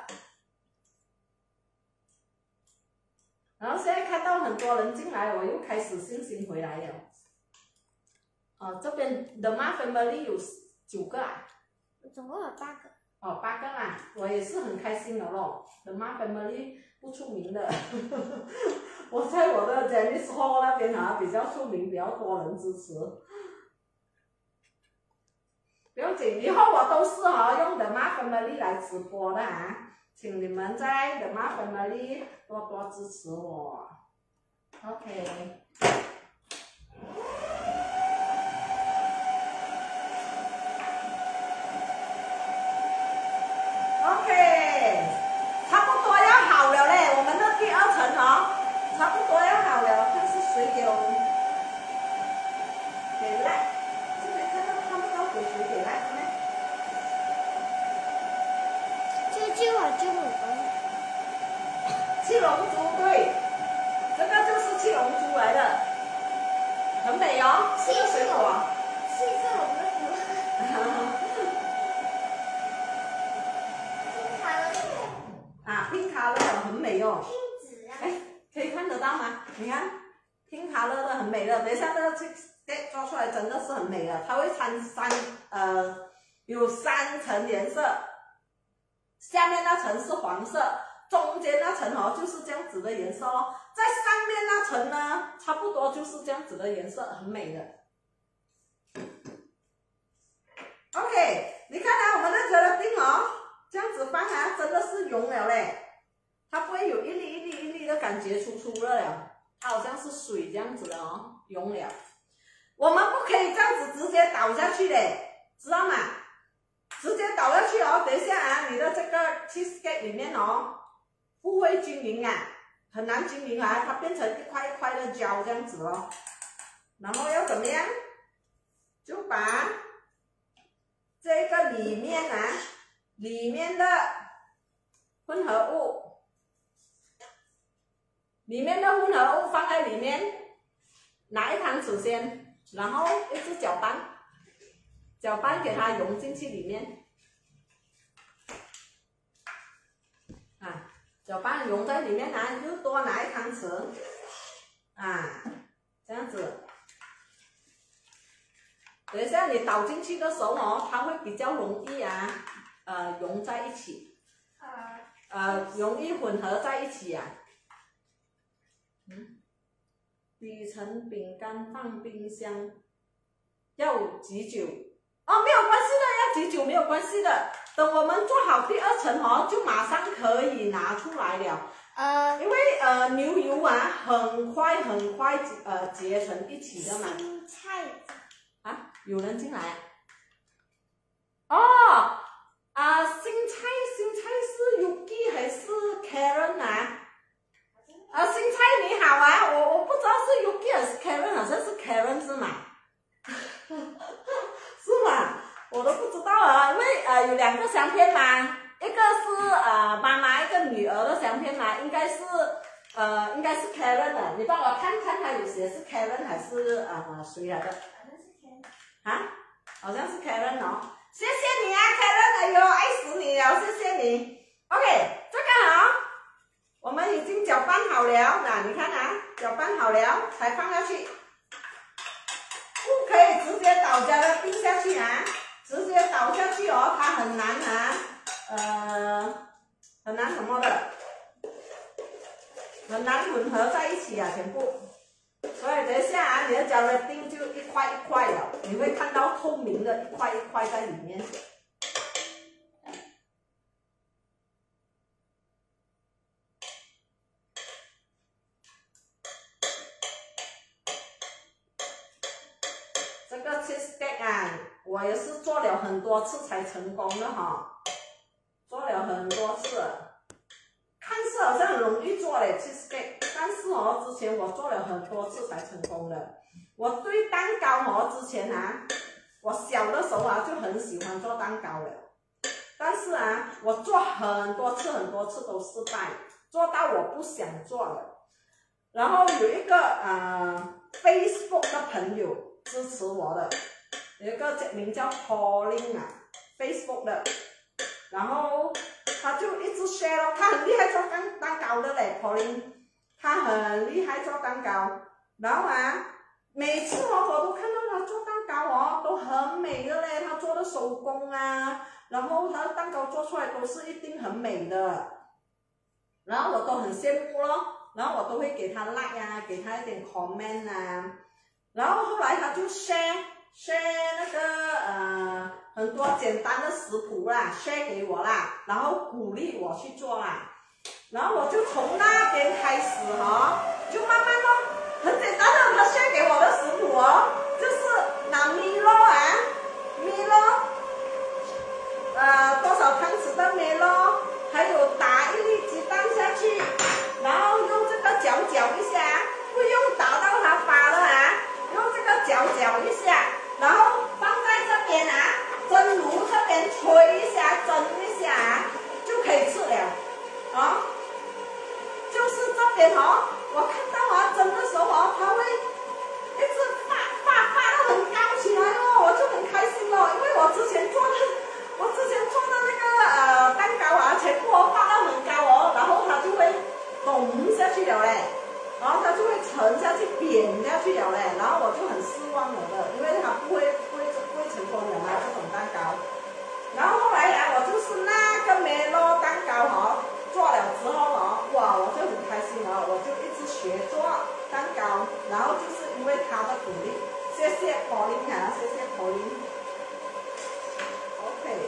然后现在看到很多人进来，我又开始信心回来了。哦，这边 The Ma Family 有九个啊。 总共有八个。 哦，八个啦，我也是很开心的咯。The Ma Family 不出名的，我在我的 Janice Hall 那边啊比较出名，比较多人支持。不用紧，以后我都是哈、哦、用 The Ma Family 来直播的啊，请你们在 The Ma Family 多多支持我。OK。差不多要好了嘞，我们的第二层哦，差不多要好了，看是谁给我们给赖，这边看到看不到给谁给赖呢？ 啾啾啊，啾母公。 七龙珠对，这个就是七龙珠来的，很美哦，是个水果。 气色我们的啊，拼卡乐的很美哦。 拼纸啊。 哎，可以看得到吗？你看，拼卡乐的很美的，等一下这个这做出来真的是很美的，它会掺三呃有三层颜色，下面那层是黄色，中间那层哦就是这样子的颜色哦，在上面那层呢差不多就是这样子的颜色，很美的。OK， 你看啊，我们的gelatin哦。这样子放啊，真的是溶了嘞，它不会有一粒一粒一粒的感觉出出了了，它好像是水这样子的哦，溶了。我们不可以这样子直接倒下去嘞，知道吗？直接倒下去哦，等一下啊，你的这个 cheesecake 里面哦，不会均匀啊，很难均匀啊，它变成一块一块的胶这样子哦。然后要怎么样？就把这个里面啊。里面的混合物，里面的混合物放在里面，拿一汤匙先，然后一直搅拌，搅拌给它融进去里面，啊，搅拌融在里面啊，就多拿一汤匙，啊，这样子。等一下你倒进去的时候哦，它会比较容易啊。呃，融在一起，呃，容易混合在一起啊。嗯，底层饼干放冰箱， 要几久？哦，没有关系的，要几久没有关系的。等我们做好第二层哦，就马上可以拿出来了。 呃， 因为呃牛油啊，很快很快呃结成一起的嘛。 青菜啊，有人进来。哦，啊，新菜新菜是 Yuki 还是 Karen 啊？啊，新菜你好啊，我我不知道是 Yuki 还是 Karen， 好像是 Karen 是吗？是吗？我都不知道啊，因为呃有两个相片嘛，一个是呃妈妈，一个女儿的相片嘛，应该是呃应该是 Karen 的，你帮我看看它有写是 Karen 还是呃谁来的？啊，好像是 Karen 哦，谢谢你啊 Karen， 哎呦爱死你了，谢谢你。OK， 这个好，我们已经搅拌好了，那你看啊，搅拌好了才放下去，不可以直接倒加的定下去啊。直接倒下去哦，它很难啊，呃，很难什么的，很难混合在一起啊，全部。所以等一下啊，你的胶的丁就一块一块了，你会看到透明的一块一块在里面。这个 cheesecake 啊。我也是做了很多次才成功的哈，做了很多次，看似好像很容易做嘞 cheesecake， 但是哦，之前我做了很多次才成功的。我对蛋糕哦，之前啊，我小的时候啊就很喜欢做蛋糕了，但是啊，我做很多次很多次都失败，做到我不想做了。然后有一个呃 Facebook 的朋友支持我的。有一个名叫 Pauline 啊 ，Facebook 的，然后他就一直 share 咯，他很厉害做蛋蛋糕的嘞 ，Pauline， 他很厉害做蛋糕，然后啊，每次哦我都看到他做蛋糕哦，都很美的嘞，他做的手工啊，然后他的蛋糕做出来都是一定很美的，然后我都很羡慕咯，然后我都会给他 like 啊，给他一点 comment 啊，然后后来他就 share。share 那个呃很多简单的食谱啦 ，share 给我啦，然后鼓励我去做啦，然后我就从那边开始哈、哦，就慢慢咯，很简单的，他 share 给我的食谱哦，就是拿米咯啊，米咯，呃多少汤匙的米咯，还有打一粒鸡蛋下去，然后用这个搅搅一下，不用打到它发了啊，用这个搅搅一下。然后放在这边啊，蒸炉这边吹一下，蒸一下啊，就可以吃了，啊，就是这边哦，我看到啊蒸的时候哦，它会一直发发发到很高起来哦，我就很开心哦，因为我之前做的，我之前做的那个呃蛋糕啊，全部哦发到很高哦，然后它就会咚下去了嘞。然后它就会沉下去、扁下去了嘞，然后我就很失望了的，因为它不会、不会、不会成功的嘛，这种蛋糕。然后后来啊，我就是那个梅洛蛋糕哈、哦，做了之后哦，哇，我就很开心哦，我就一直学做蛋糕，然后就是因为他的鼓励，谢谢 Pauline 啊，谢谢 Pauline。OK。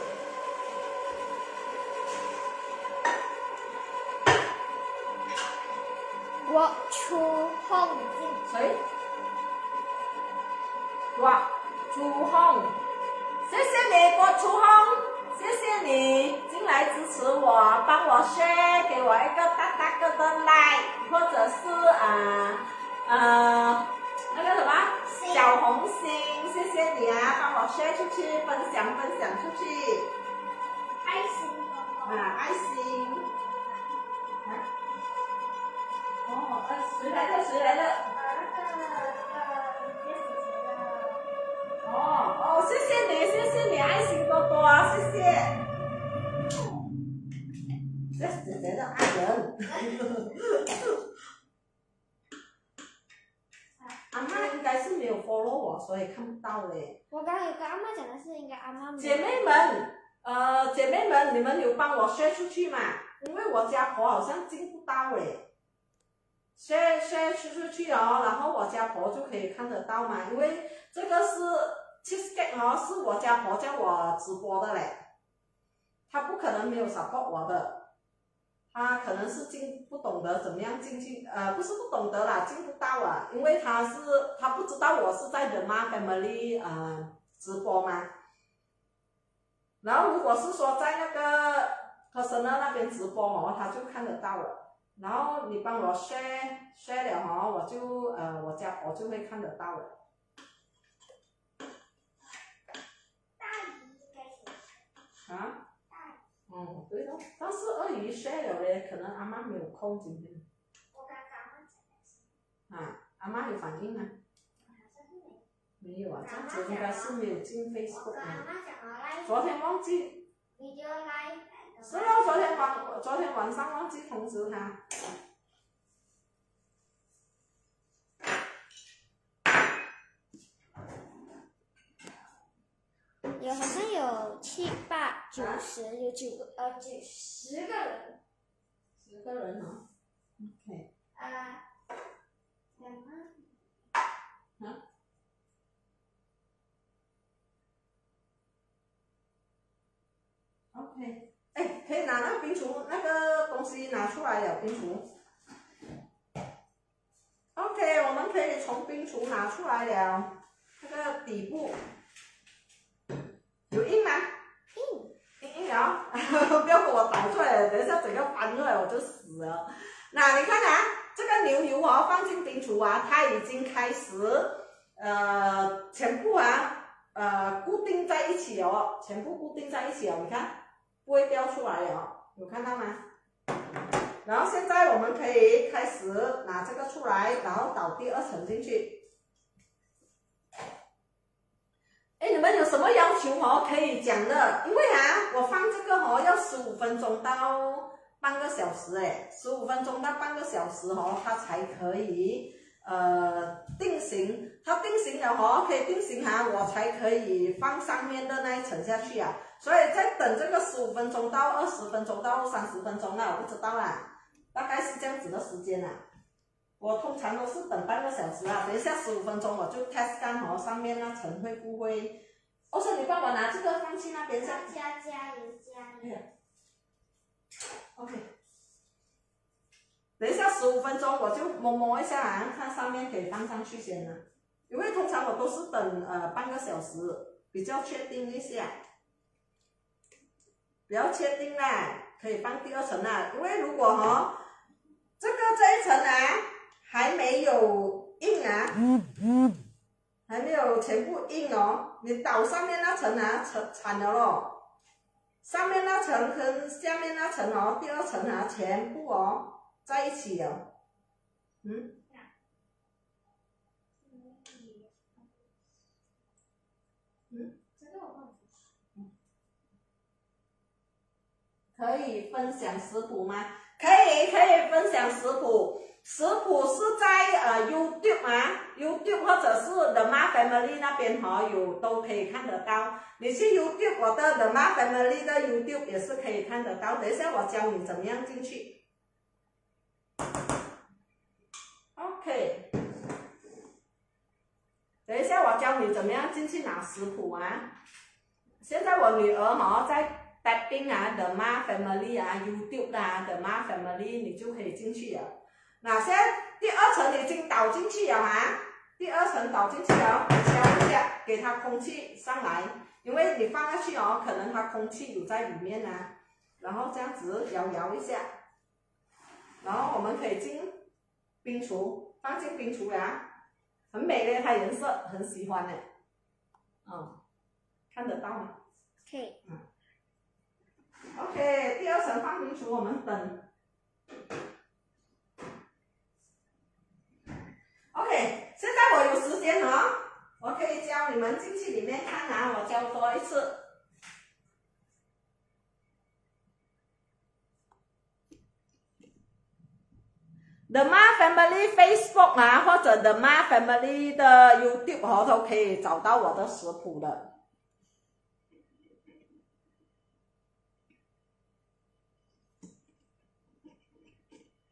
我出红进谁？哇，朱红，谢谢你，郭朱红，谢谢你进来支持我，帮我 share， 给我一个大大个的 like， 或者是啊呃, 呃那个什么小红心，谢谢你啊，帮我 share 出去，分享分享出去， 爱心啊爱心，啊。哦，呃，谁来的？谁来的？哦哦，谢谢你，谢谢你，爱心多多啊，谢谢。这是姐姐的爱人。阿妈应该是没有 follow 我，所以看不到嘞。 我刚刚有跟阿妈讲的是，应该阿妈。 姐妹们，呃，姐妹们，你们有帮我 share 出去吗？因为我家婆好像进不到嘞。share share 出去哦，然后我家婆就可以看得到嘛，因为这个是 cheesecake 哦，是我家婆叫我直播的嘞，她不可能没有 support 我的，她可能是进不懂得怎么样进去，呃，不是不懂得啦，进不到啊，因为她是她不知道我是在 The Ma Family 呃直播嘛。然后如果是说在那个 personal 那边直播哦，她就看得到了。然后你帮我 share share 了哦，我就呃我家婆就会看得到了。啊？嗯，对的。但是鳄鱼 share 了嘞，可能阿妈没有空今天。 我刚刚啊，阿妈有反应吗？没有啊，这样子应该是没有进 Facebook 啊。昨天忘记。是啊，昨天晚昨天晚上忘记通知他。 有好像有七八九十，有九个呃九十个人。 十个人哦。OK。 啊。两个。 啊。OK。哎，可以拿那个冰橱那个东西拿出来了，冰橱。OK， 我们可以从冰橱拿出来了，那个底部有印吗？印，印印了，不要给我倒出来，等一下整个翻出来我就死了。那你看啊，这个牛油哦放进冰橱啊，它已经开始呃全部啊呃固定在一起哦，全部固定在一起哦，你看不会掉出来哦，有看到吗？然后现在我们可以开始拿这个出来，然后倒第二层进去。哎，你们有什么要求哦？可以讲的，因为啊，我放这个哦要十五分钟到半个小时，哎，十五分钟到半个小时哦，它才可以呃定型。它定型了哦，可以定型哈，我才可以放上面的那一层下去啊。所以在等这个十五分钟到二十分钟到三十分钟那我不知道啦。大概是这样子的时间啊，我通常都是等半个小时啊，等一下十五分钟我就 test 看哦，上面那层会不会？欧生，你帮我拿这个放去那边下。 加加油加油。 OK。等一下十五分钟我就摸摸一下啊，看上面可以放上去先呢，因为通常我都是等呃半个小时，比较确定一下。比较确定啦，可以放第二层啦，因为如果哈、哦、这个这一层啊还没有印啊，还没有全部印哦，你倒上面那层啊，惨惨了咯，上面那层跟下面那层哦，第二层啊全部哦在一起了，嗯。嗯，这个我放。可以分享食谱吗？可以，可以分享食谱。食谱是在呃 YouTube 啊 ，YouTube 或者是 The Ma Family 那边哈、哦、有都可以看得到。你去 YouTube 我的 The Ma Family 的 YouTube 也是可以看得到。等一下我教你怎么样进去。OK， 等一下我教你怎么样进去拿食谱啊。现在我女儿哈、哦、在。Tapping 啊 ，The Ma Family 啊 ，YouTube 啊 ，The Ma Family， 你就可以进去了。那现在第二层已经倒进去了啊，第二层倒进去了，敲一下，给它空气上来，因为你放下去哦，可能它空气有在里面啊。然后这样子摇摇一下，然后我们可以进冰橱，放进冰橱了，很美的，它颜色很喜欢的，嗯，看得到吗？ 可以。 嗯。OK， 第二层放冰橱，我们等。OK， 现在我有时间哦，我可以教你们进去里面看啊，我教多一次。The Ma Family Facebook 啊，或者 The Ma Family 的 YouTube 哦，都可以找到我的食谱的。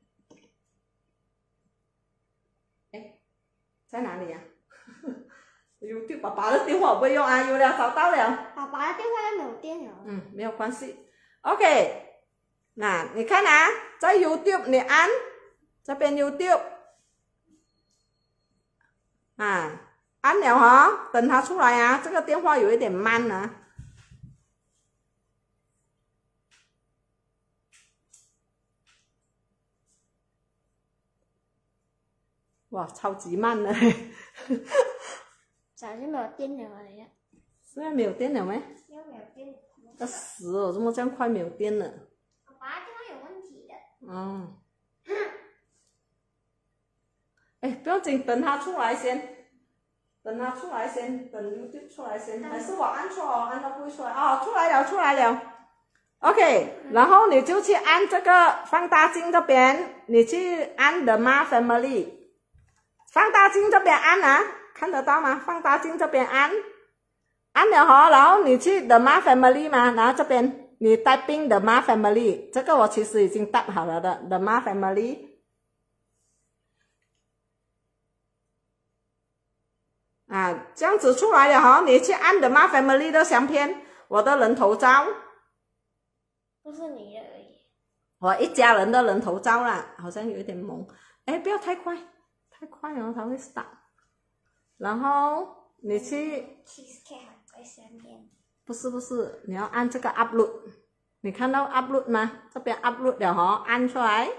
在哪里呀、啊？ YouTube 爸爸的电话我不会用啊，有了找到了。 爸爸的电话又没有电了。 嗯，没有关系。OK， 那你看啊，在 YouTube 你按这边 YouTube， 啊，按了哈，等它出来啊，这个电话有一点慢啊。哇，超级慢的。 早就没有电了呀。 现在没有电了没？ 现在没有电。 要死哦！怎么这样快没有电了？ 爸爸电话有问题的。 哦。哎，不要紧，等它出来先。等它出来先，等 YouTube 出来先。还是我按错哦，按到不会出来哦，出来了，出来了。OK， 然后你就去按这个放大镜这边，你去按 The Ma Family。放大镜这边按啊，看得到吗？放大镜这边按，按了哈，然后你去 The Ma Family 嘛，然后这边你 typing The Ma Family， 这个我其实已经 type 好了的 The Ma Family。啊，这样子出来了哈，你去按 The Ma Family 的相片，我的人头照。 不是你的而已。 我一家人的人头照啦，好像有一点蒙。哎，不要太快。太快了，它会 stop。然后你去 cheesecake 在下面。 不是不是，你要按这个 upload。你看到 upload 吗？这边 upload 了哈，按出来。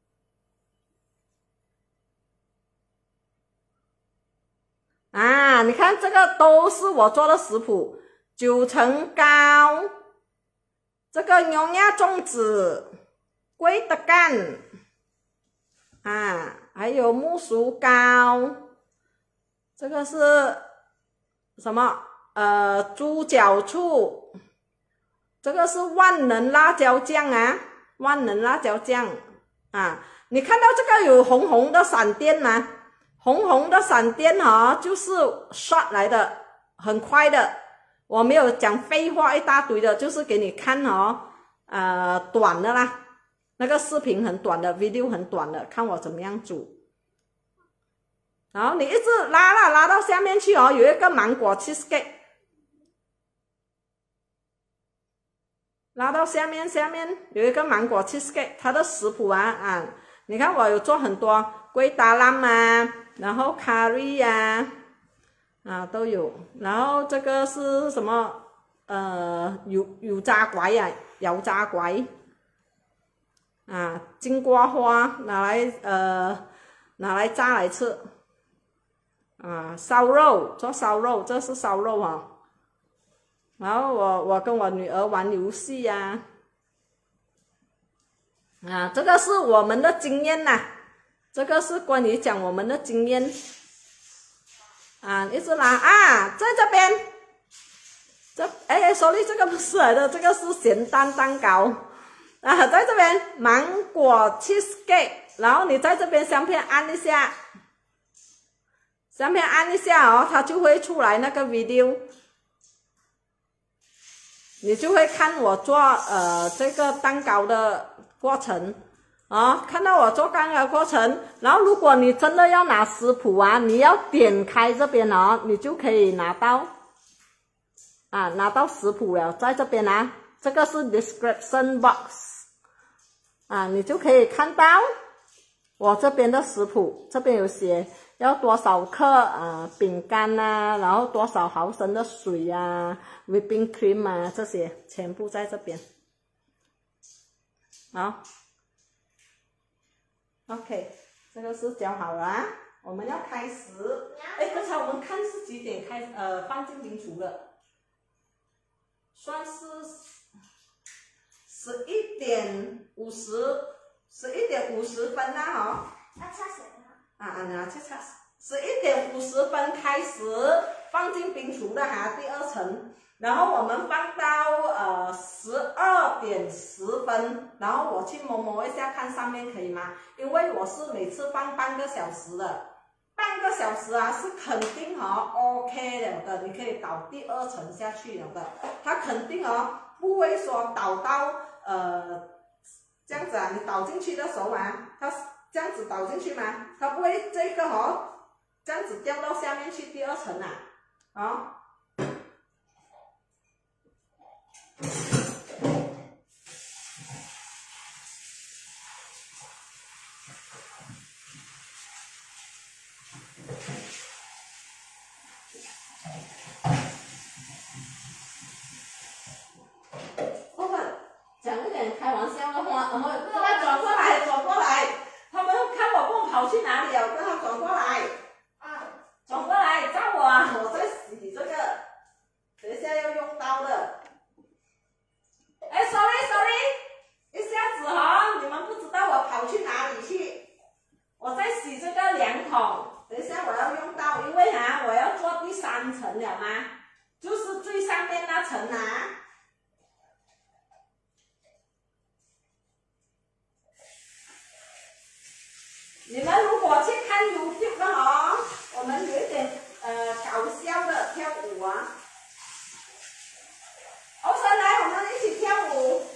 啊，你看这个都是我做的食谱，九层糕，这个牛轧粽子，龟的干，啊。还有木薯糕，这个是什么？呃，猪脚醋，这个是万能辣椒酱啊，万能辣椒酱啊！你看到这个有红红的闪电吗？红红的闪电哈、哦，就是 short 来的，很快的。我没有讲废话一大堆的，就是给你看哦，呃，短的啦。那个视频很短的 video 很短的，看我怎么样煮。然后你一直拉啦，拉到下面去哦，有一个芒果 cheesecake， 拉到下面，下面有一个芒果 cheesecake， 它的食谱啊啊，你看我有做很多龟达浪啊，然后 curry 呀、啊，啊都有。然后这个是什么？呃，油油炸鬼呀、啊，油炸鬼。啊，金瓜花拿来呃拿来炸来吃，啊，烧肉做烧肉，这是烧肉啊。然后我我跟我女儿玩游戏呀、啊，啊，这个是我们的经验呐、啊，这个是关于讲我们的经验，啊，一直拿啊，在这边，这哎 ，sorry， 这个不是来的，这个是咸蛋蛋糕。啊，在这边芒果 cheesecake， 然后你在这边相片按一下，相片按一下哦，它就会出来那个 video， 你就会看我做呃这个蛋糕的过程啊、哦，看到我做蛋糕过程，然后如果你真的要拿食谱啊，你要点开这边哦，你就可以拿到啊，拿到食谱了，在这边啊，这个是 description box。啊，你就可以看到我这边的食谱，这边有写要多少克啊饼干啊，然后多少毫升的水啊 ，whipping cream 啊，这些全部在这边。好 ，OK， 这个是教好了啊，我们要开始。哎，刚才我们看是几点开呃放进冰橱的？算是。十一点五十，十一点五十分啦哈。 要擦水吗？ 啊啊，拿去擦。十一点五十分开始放进冰橱的哈，第二层。然后我们放到呃十二点十分，然后我去摸摸一下看上面可以吗？因为我是每次放半个小时的，半个小时啊是肯定哈 OK 了的，你可以倒第二层下去了的，它肯定哦不会说倒到。呃，这样子啊，你倒进去的时候啊，它这样子倒进去嘛，它不会这个哦，这样子掉到下面去第二层啊， 啊。我们讲一点开玩笑的话，然后跟他转过来，转过来，他们看我不跑去哪里了，跟他转过来。 转过来照我啊！我在洗这个，等一下要用到的。哎 ，sorry sorry， 一下子哈、哦，你们不知道我跑去哪里去。我在洗这个量筒，等一下我要用到，因为啊，我要做第三层了嘛，就是最上面那层啊。你们如果去看 YouTube 的哦。 我们有一点呃搞笑的跳舞啊，欧生来，我们一起跳舞。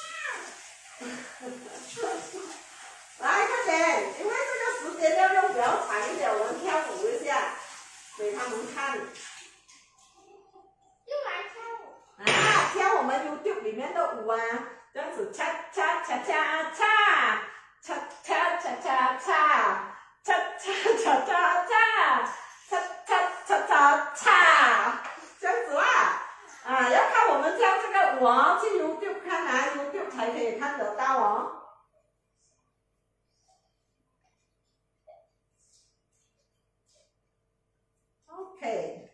来，快点，因为这个时间要用比较长一点，我们跳舞一下，给他们看。 又来跳舞。 啊，跳我们 YouTube 里面的舞啊，这样子，恰恰恰恰恰，恰恰恰恰恰。 恰恰恰恰恰，恰恰恰恰恰，这样子啦，啊，要看我们跳这个舞哦，去 YouTube 看啊 ，YouTube 才可以看得到哦。OK。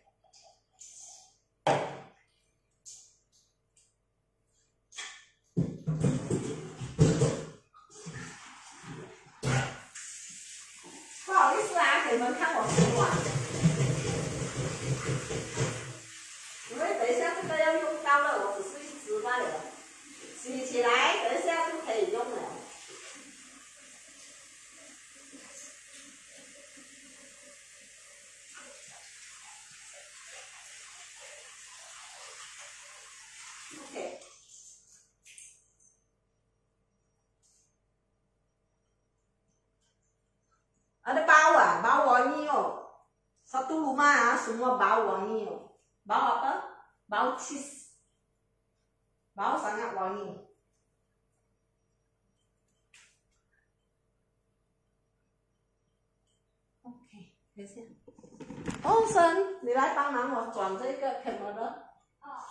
不好意思啊，给你们看我洗碗，因为等一下这个要用到了，我只是一只罢了，洗起来等一下就可以用了。OK。 Ada bau ah, bau wangi oh. Satu rumah semua bau wangi oh. Bau apa? Bau cheese. Bau sangat wangi. OK， 等一下。欧生，你来帮忙我转这个 camera。哦。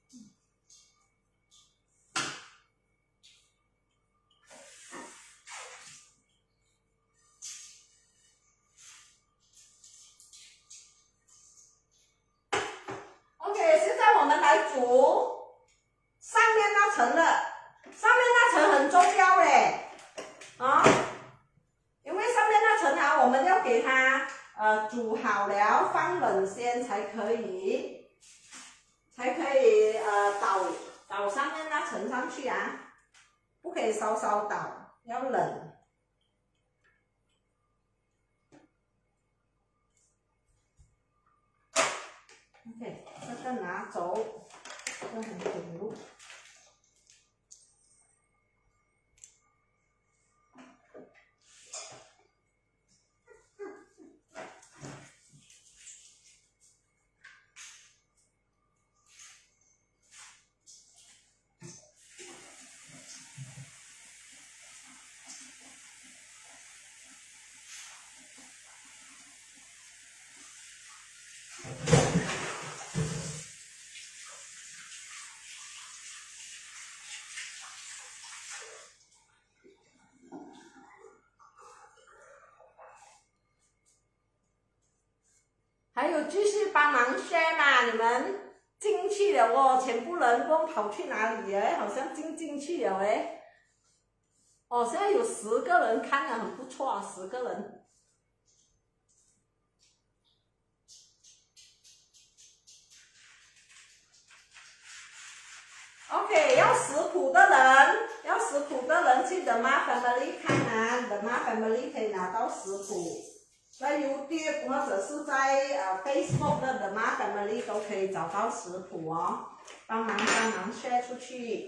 现在我们来煮上面那层的，上面那层很重要嘞，啊，因为上面那层啊，我们要给它呃煮好了，放冷鲜才可以，才可以呃倒倒上面那层上去啊，不可以稍稍倒，要冷。 OK， 这个拿走，这个很紧路。还有继续帮忙 share 嘛？你们进去了哦，全部人不跑去哪里哎？好像进进去了哎。哦，现在有十个人看了，很不错啊，十个人。OK， 要食谱的人，要食谱的人去 The Ma Family 看啊 ，The Ma Family 可以拿到食谱。 在 YouTube 或者是在呃 Facebook 的 The Ma Family 都可以找到食谱哦，帮忙帮忙 share 出去。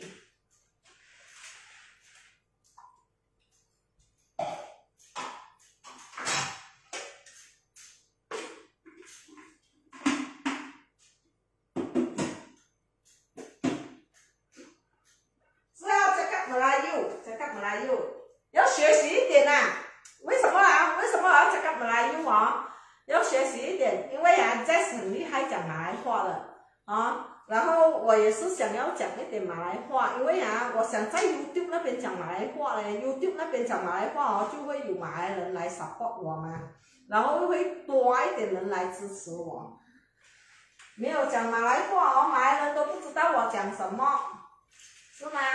来语，要学习一点啊！为什么啊？为什么要讲马来语啊？要学习一点，因为啊 ，Jess 很厉害讲马来话的啊。然后我也是想要讲一点马来话，因为啊，我想在 YouTube 那边讲马来话嘞 ，YouTube 那边讲马来话哦，就会有马来人来 support 我嘛，然后会多一点人来支持我。没有讲马来话哦，马来人都不知道我讲什么，是吗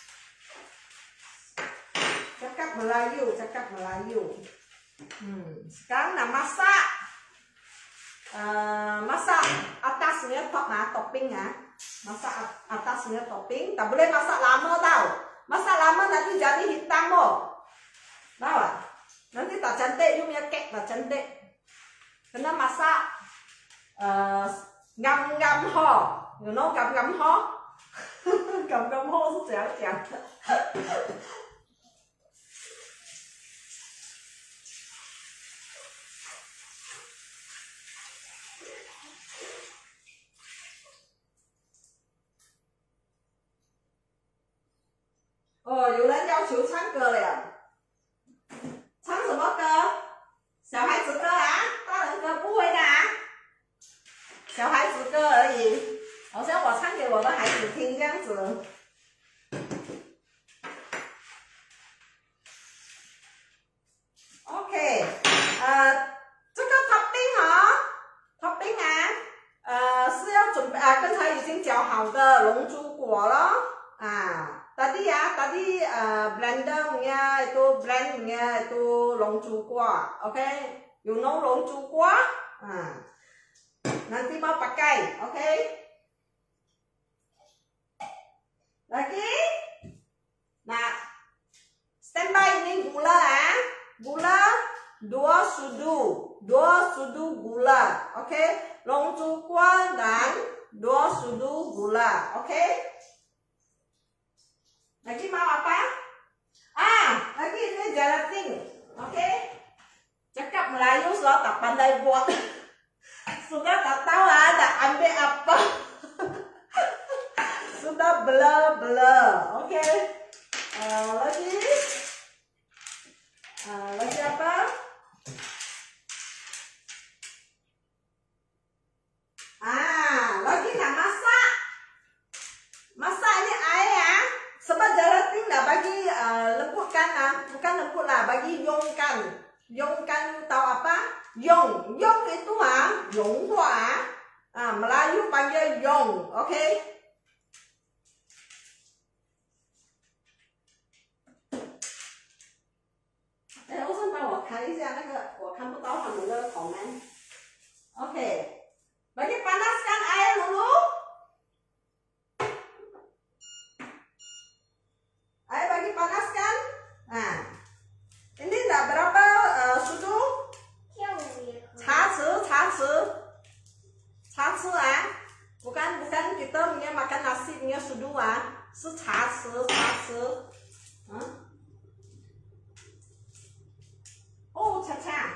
？Cakap Melayu, cakap Melayu. Hmm, sekarang nak masak. Uh, masak atasnya top nah, topping ya. Masak atasnya topping. Tak boleh masak lama tau. Masak lama nanti jadi hitam oh. Tahu tak? Nanti tak cantik, you punya cake tak cantik. Kena masak uh, ngam-ngam ho. You know ngam-ngam ho? Ngam-ngam ho 是怎样讲的？哦，有人要求唱歌了，唱什么歌？小孩子歌啊，大人歌不会的啊，小孩子歌而已，好像我唱给我的孩子听这样子。OK， 呃，这个 topping 啊 ，topping 啊，呃是要准备啊，刚才已经搅好的龙珠果了啊。Tadi ya, tadi uh, blender punya itu blend punya itu longju kuah, oke? Okay? You know longju kuah? Nah, nanti mau pakai, oke? Okay? Lagi? Nah, standby ini gula ya, gula dua sudu, dua sudu gula, oke? Okay? Longju kuah dan dua sudu gula, oke? Okay? Lagi mau apa? Ah, lagi ini gelatin, oke? Okay? Cakap Melayu sudah tak pandai buat, sudah tak tahu ada ambil apa, sudah blur-blur, oke? Okay? Uh, lagi, uh, lagi apa? Ah, lagi nak masak, masak ini air ya. Sebab gelatin lah bagi uh, lembutkan lah, bukan lembut lah, bagi yongkan. Yongkan tahu apa? Yong, yong itu ah, yong hua ah, Melayu panggil yong, oke? Okay? Eh, 我想帮我看一下那个，我看不到他们的 comment. Oke, bagi panaskan air dulu. Air bagi panaskan. Nah, ini enggak berapa uh, sudu? Caci, caci, caci ah. Bukan bukan kita punya makan nasi punya sudu ah,是caci, caci. Huh? Oh, caca.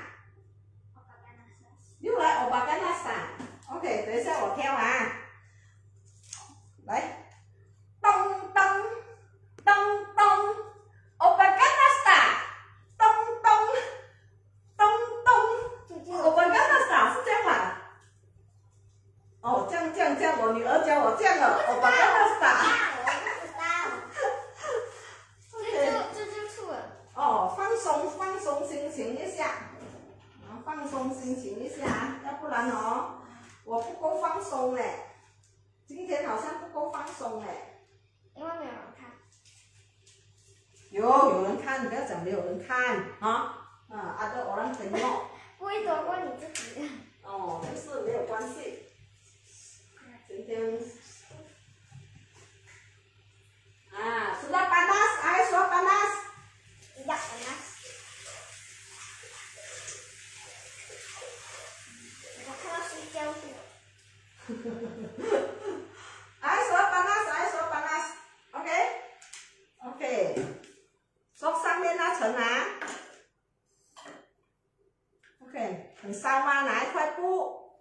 又来欧巴干拉萨。OK， 等一下我挑啊。来，咚咚。咚咚 ，Opa Ganasa， 咚咚咚咚 ，Opa Ganasa 是这样吗？哦，这样这样这样，我女儿教我这样了 ，Opa Ganasa。 我不知道。这就这就错了。 哦，放松放松心情一下，啊，放松心情一下，要不然哦，我不够放松嘞，今天好像不够放松嘞。 因为没有人看。 有有人看，你不要讲没有人看啊！啊，ada orang tengok。 不会多过你自己。 哦，就是没有关系。今天啊 ，sudah panas, air sudah panas. Tidak panas. 我看到睡觉去了。 air sudah panas, air sudah panas. OK, OK. 说上面那层啊 ，OK， 很烧吗？拿一块布，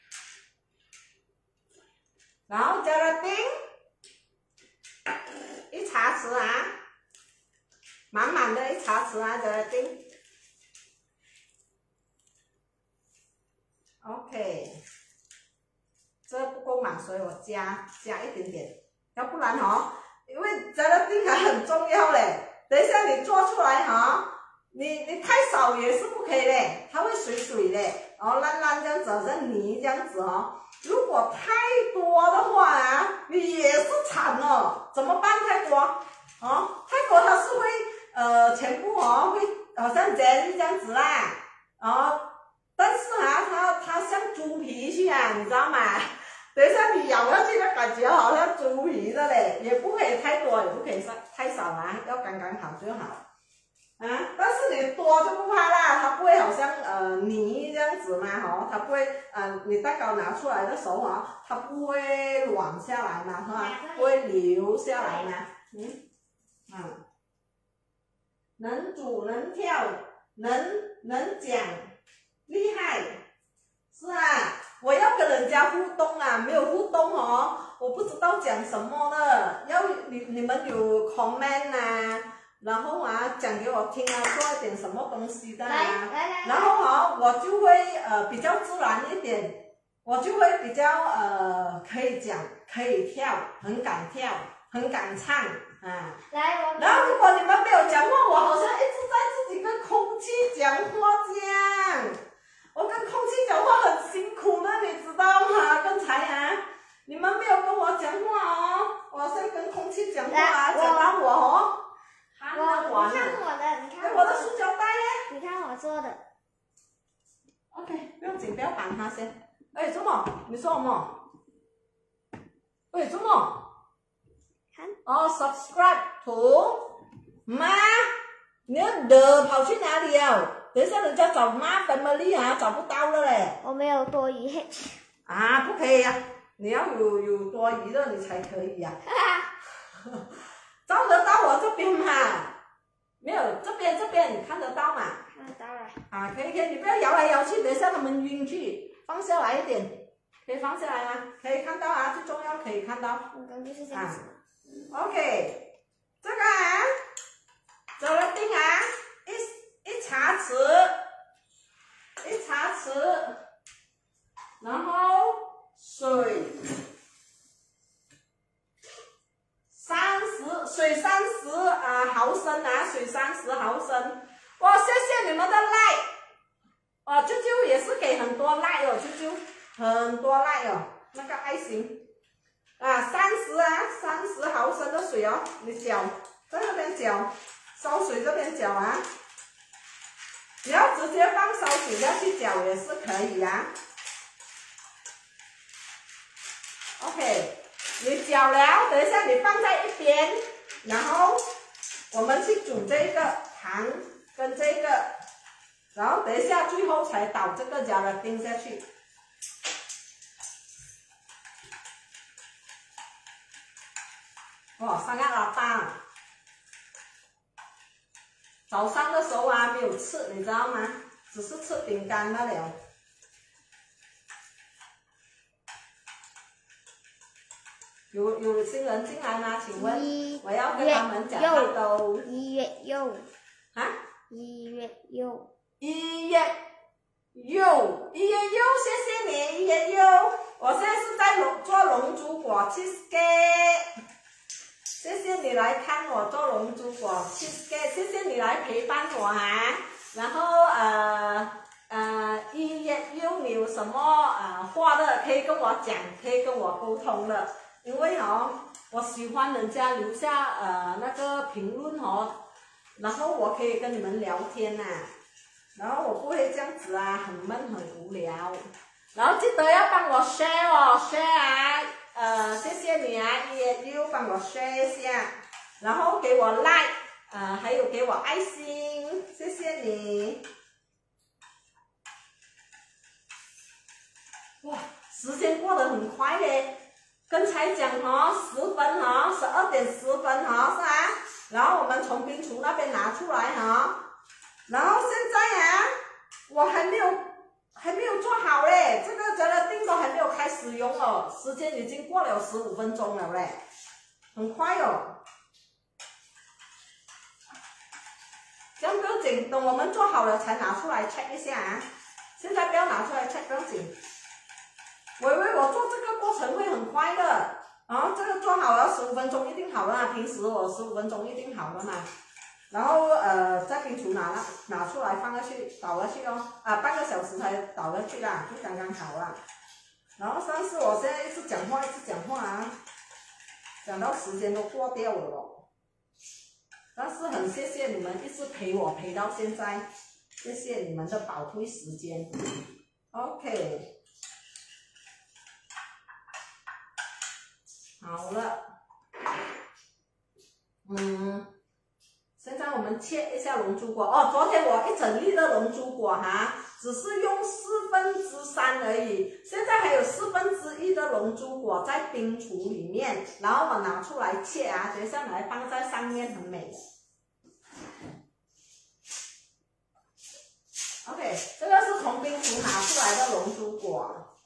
然后加了丁，一茶匙啊， 茶匙啊，再来定。OK， 这不够满，所以我加加一点点，要不然哈、哦，因为这个定还很重要嘞。等一下你做出来哈、哦，你你太少也是不可以嘞，它会水水的，然后烂烂这样子，好像泥这样子哦。如果太多的话啊，你也是惨哦，怎么办？太多哦，太多它是会呃全部哦会好像 jelly 这样子啦，哦，但是啊它它像猪皮去啊，你知道吗？等一下你咬下去的感觉好像猪皮的嘞，也不可以太多，也不可以太少啊，要刚刚好就好。啊，但是你多就不怕啦，它不会好像呃泥这样子嘛，哈，它不会呃你蛋糕拿出来的时候啊，它不会软下来嘛，是吧？不会流下来嘛，嗯，嗯，能煮能跳能能讲，厉害，是啊，我要跟人家互动啊，没有互动哦，我不知道讲什么的，要你你们有 comment 啊。然后啊，讲给我听啊，做一点什么东西的啊，然后啊，我就会呃比较自然一点，我就会比较呃可以讲，可以跳，很敢跳，很敢唱啊。 来，我。 然后如果你们没有讲话，我好像一直在自己跟空气讲话这样，我跟空气讲话很辛苦的，你知道吗？刚才啊，你们没有跟我讲话哦，我在跟空气讲话啊，讲到我哦。 我你看我的，你看我的塑胶袋耶！ 你看我做的。 OK， 不用紧，不要绑它先。哎，怎么？你说什么？哎，怎么？ 看。 哦 ，subscribe to 妈，你要的跑去哪里啊？等一下人家找妈 family 啊，找不到了嘞。 我没有多余。 啊，不可以呀、啊！你要有有多余的你才可以呀、啊。照得到我这边嘛？没有，这边这边你看得到嘛？ 看得到了。 啊，可以可以，你不要摇来摇去，等一下他们晕去，放下来一点，可以放下来吗？可以看到啊，最重要可以看到。 嗯，就是这样子。 啊、OK， 这个啊，怎么定啊？一一茶匙，一茶匙，然后水。三十水三十啊毫升啊，水三十毫升。哇，谢谢你们的 like， 哦，舅舅也是给很多 like 哦，舅舅很多 like 哦，那个爱心啊，三十啊，三十毫升的水哦，你搅，在这边搅，烧水这边搅啊，你要直接放烧水下去搅也是可以啊。OK。你搅了，等一下你放在一边，然后我们去煮这个糖跟这个，然后等一下最后才倒这个加了丁下去。哇，三个老大，早上的时候啊没有吃，你知道吗？只是吃饼干罢了。有有新人进来吗？请问，我要跟他们讲hello。 一月六。 啊？ 一月六。 一月六，一月六，谢谢你，一月六。我现在是在龙做龙珠果 cheesecake， 谢谢你来看我做龙珠果 cheesecake， 谢谢你来陪伴我啊。然后呃呃，一月六你有什么呃话的可以跟我讲，可以跟我沟通的。因为哦，我喜欢人家留下呃那个评论哦，然后我可以跟你们聊天呐、啊，然后我不会这样子啊，很闷很无聊。然后记得要帮我 share 哦 ，share 啊，呃，谢谢你啊，也又帮我 share 一下，然后给我 like， 呃，还有给我爱心，谢谢你。哇，时间过得很快嘞。刚才讲哦，十分哦，十二点十分哦，是吧？然后我们从冰橱那边拿出来哈，然后现在啊，我还没有还没有做好嘞，这个加了定都还没有开始用哦，时间已经过了十五分钟了嘞，很快哦。 这样不用紧，等我们做好了才拿出来 check 一下啊。现在不要拿出来 check， 不用紧。我以为我做这个过程会很快的，然后这个做好了十五分钟一定好了，平时我十五分钟一定好了嘛。然后呃，在冰橱拿了拿出来放下去，倒下去哦，啊，半个小时才倒下去啦，就刚刚好啦。然后上次我现在一直讲话一直讲话啊，讲到时间都过掉了咯。但是很谢谢你们一直陪我陪到现在，谢谢你们的宝贵时间。OK， 好了，嗯。现在我们切一下龙珠果哦。昨天我一整粒的龙珠果哈，只是用四分之三而已。现在还有四分之一的龙珠果在冰橱里面，然后我拿出来切啊，等一下来放在上面，很美的。OK， 这个是从冰橱拿出来的龙珠果，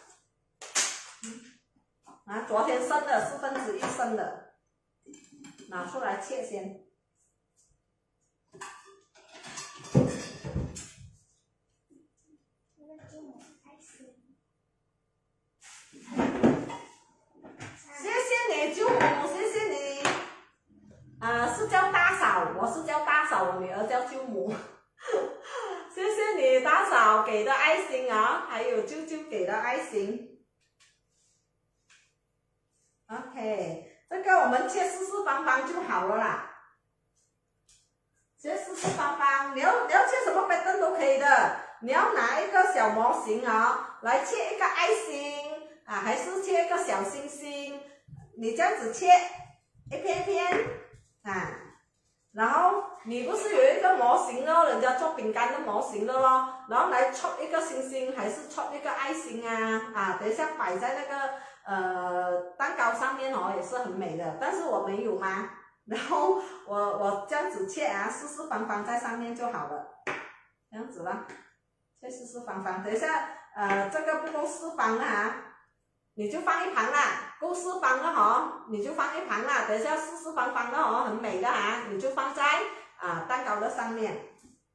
啊，昨天剩的四分之一剩的，拿出来切先。谢谢你，舅母，谢谢你。啊、呃，是叫大嫂，我是叫大嫂，我女儿叫舅母。谢谢你，大嫂给的爱心啊，还有舅舅给的爱心。OK， 这个我们切四四方方就好了啦。切四四方方，你要你要切什么 pattern 都可以的。你要拿一个小模型啊，来切一个爱心啊，还是切一个小星星？你这样子切一片一片啊，然后你不是有一个模型咯，人家做饼干的模型的咯，然后来戳一个星星，还是戳一个爱心啊啊，等一下摆在那个呃蛋糕上面哦，也是很美的。但是我没有嘛，然后我我这样子切啊，四四方方在上面就好了，这样子啦。切四四方方，等一下，呃，这个不够四方啊，你就放一旁啦。够四方了哈，你就放一旁啦。等一下四四方方的哦，很美的哈，你就放在啊蛋糕的上面。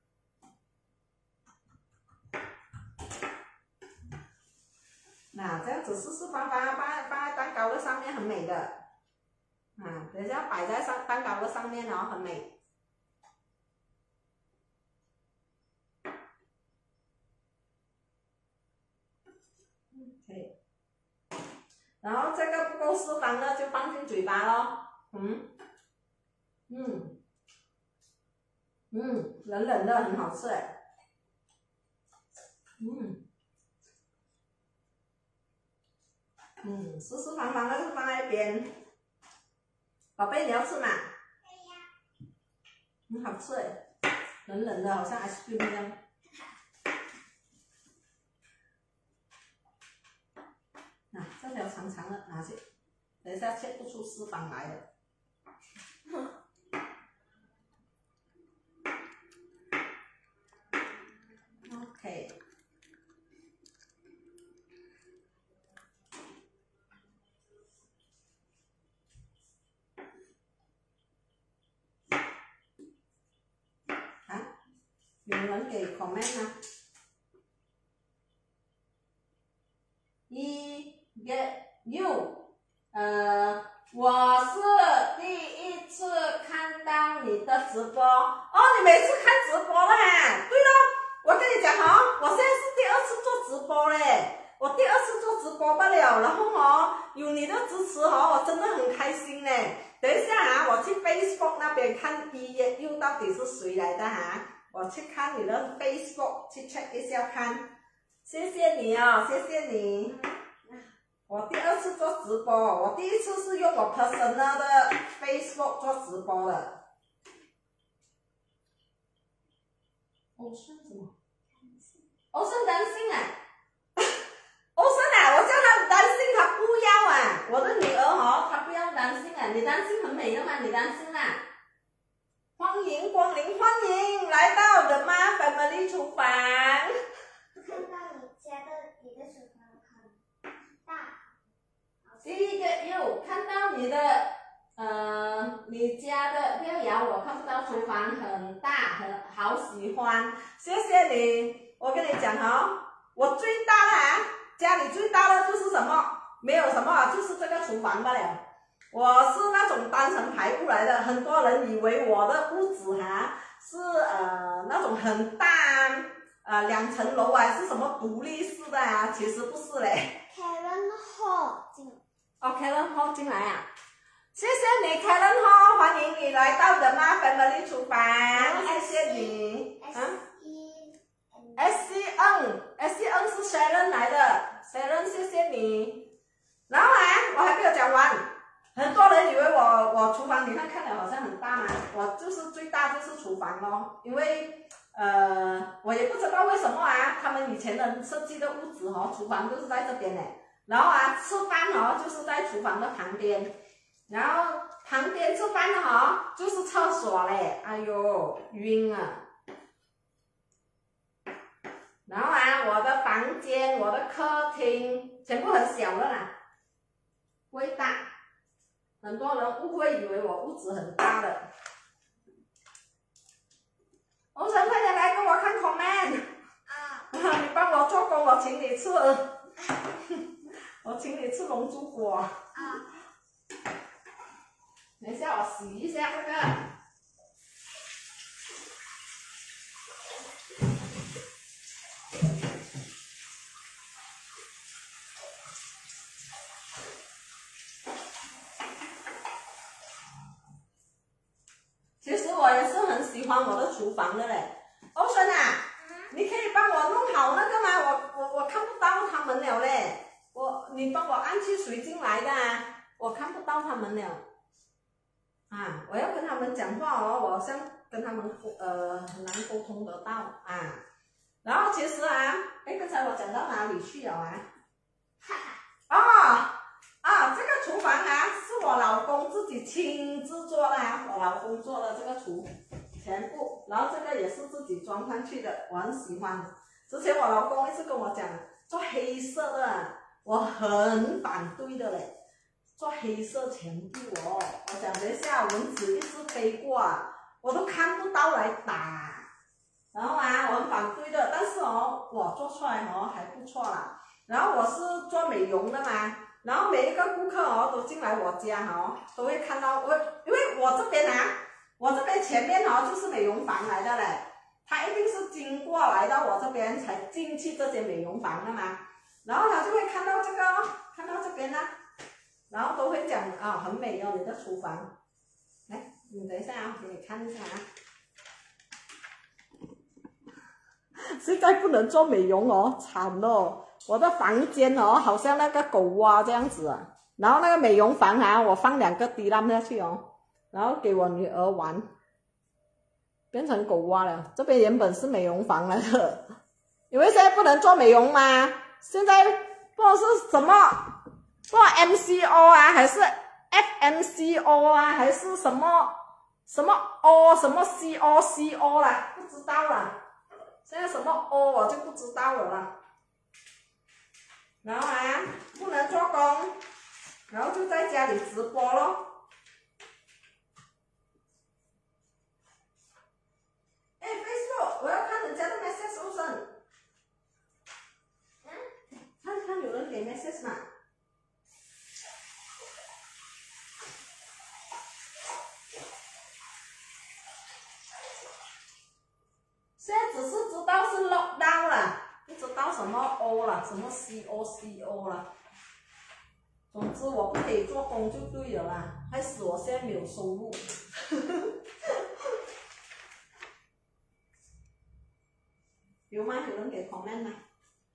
那这样子四四方方放在放在蛋糕的上面，很美的。啊，等一下摆在上蛋糕的上面哦，很美。OK， 然后这个不够四方的就放进嘴巴咯，嗯，嗯，嗯，冷冷的很好吃哎，嗯，嗯，四四方方的就放在一边。宝贝，你要吃吗？可以呀。很好吃哎，冷冷的，好像 ice cream 一样。啊，这条长长的拿去，等一下切不出四方来的。OK。啊，有人给 comment 吗？一 get you， 呃，我是第一次看到你的直播哦，你每次看直播了哈？对了，我跟你讲哈、哦，我现在是第二次做直播嘞，我第二次做直播罢了，然后哦，有你的支持哦，我真的很开心嘞。等一下啊，我去 Facebook 那边看一月又到底是谁来的哈、啊？我去看你的 Facebook 去 check 一下看。谢谢你哦，谢谢你。我第二次做直播，我第一次是用我 personal 的 Facebook 做直播的。欧顺什么？欧顺担心啊？欧顺啊，我叫他担心，他不要啊。我的女儿哦，她不要担心啊。你担心很美的嘛？你担心啊？欢迎光临，欢迎来到 The Ma Family 厨房。 看到你家的你的厨房很大。 第一个又看到你的，呃，你家的，不要咬我，看不到厨厨房很大，很好喜欢，谢谢你。我跟你讲哦，我最大的啊，家里最大的就是什么？没有什么，就是这个厨房罢了。我是那种单层排屋来的，很多人以为我的屋子哈、啊、是呃那种很大呃两层楼啊，是什么独立式的啊？其实不是嘞。 Karen Hall 进。 哦 ，Karen Hall 进来啊！谢谢你 ，Karen Hall， 欢迎你来到的妈 Family 厨房，谢谢你。啊 ？S C N，S C N 是 Sharon 来的 ，Sharon 谢谢你。然后啊，我还没有讲完。很多人以为我我厨房你看看的好像很大嘛，我就是最大就是厨房咯，因为呃我也不知道为什么啊，他们以前的设计的屋子哦，厨房就是在这边的，然后啊吃饭哦就是在厨房的旁边，然后旁边吃饭的哦就是厕所嘞，哎呦晕啊！然后啊我的房间、我的客厅全部很小的啦，不会大。很多人误会以为我屋子很大的。欧晨，快点来跟我看 comment。啊。你帮我做工，我请你吃。我请你吃龙珠果。啊。等一下，我洗一下这个。其实我也是很喜欢我的厨房的嘞，欧森啊，你可以帮我弄好那个吗？我我我看不到他们了嘞，我你帮我按去谁进来的啊？我看不到他们了，啊，我要跟他们讲话哦，我好像跟他们呃很难沟通得到啊。然后其实啊，哎，刚才我讲到哪里去了啊？哦。啊，这个厨房啊，是我老公自己亲自做的啊，我老公做的这个厨，全部，然后这个也是自己装上去的，我很喜欢。之前我老公一直跟我讲，做黑色的，我很反对的嘞，做黑色全部哦，我讲等一下蚊子一直飞过啊，我都看不到来打，然后啊，我很反对的，但是哦，我做出来哦还不错啦。然后我是做美容的嘛。然后每一个顾客哦都进来我家哦，都会看到我，因为我这边啊，我这边前面哦就是美容房来的嘞，他一定是经过来到我这边才进去这间美容房的嘛，然后他就会看到这个哦，看到这边呢、啊，然后都会讲啊、哦、很美哦你的厨房，来你等一下啊，给你看一下啊，现在不能做美容哦，惨哦。我的房间哦，好像那个狗窝这样子啊，然后那个美容房啊，我放两个地浪下去哦，然后给我女儿玩，变成狗窝了。这边原本是美容房来的，因为现在不能做美容嘛，现在不知道是什么，不知道 M C O 啊，还是 F M C O 啊，还是什么什么 O 什么 C O C O 啦，不知道啦。现在什么 O 我就不知道了啦。然后啊，不能做工，然后就在家里直播咯。哎 ，Facebook， 我要看人家的 message 收声。嗯，看看有人给 message 吗？现在只是知道是 lockdown 了。不知道什么 O 了，什么 C O C O 了，总之我不可以做工就对了啦，害死我现在没有收入。有吗？有人给 comment 吗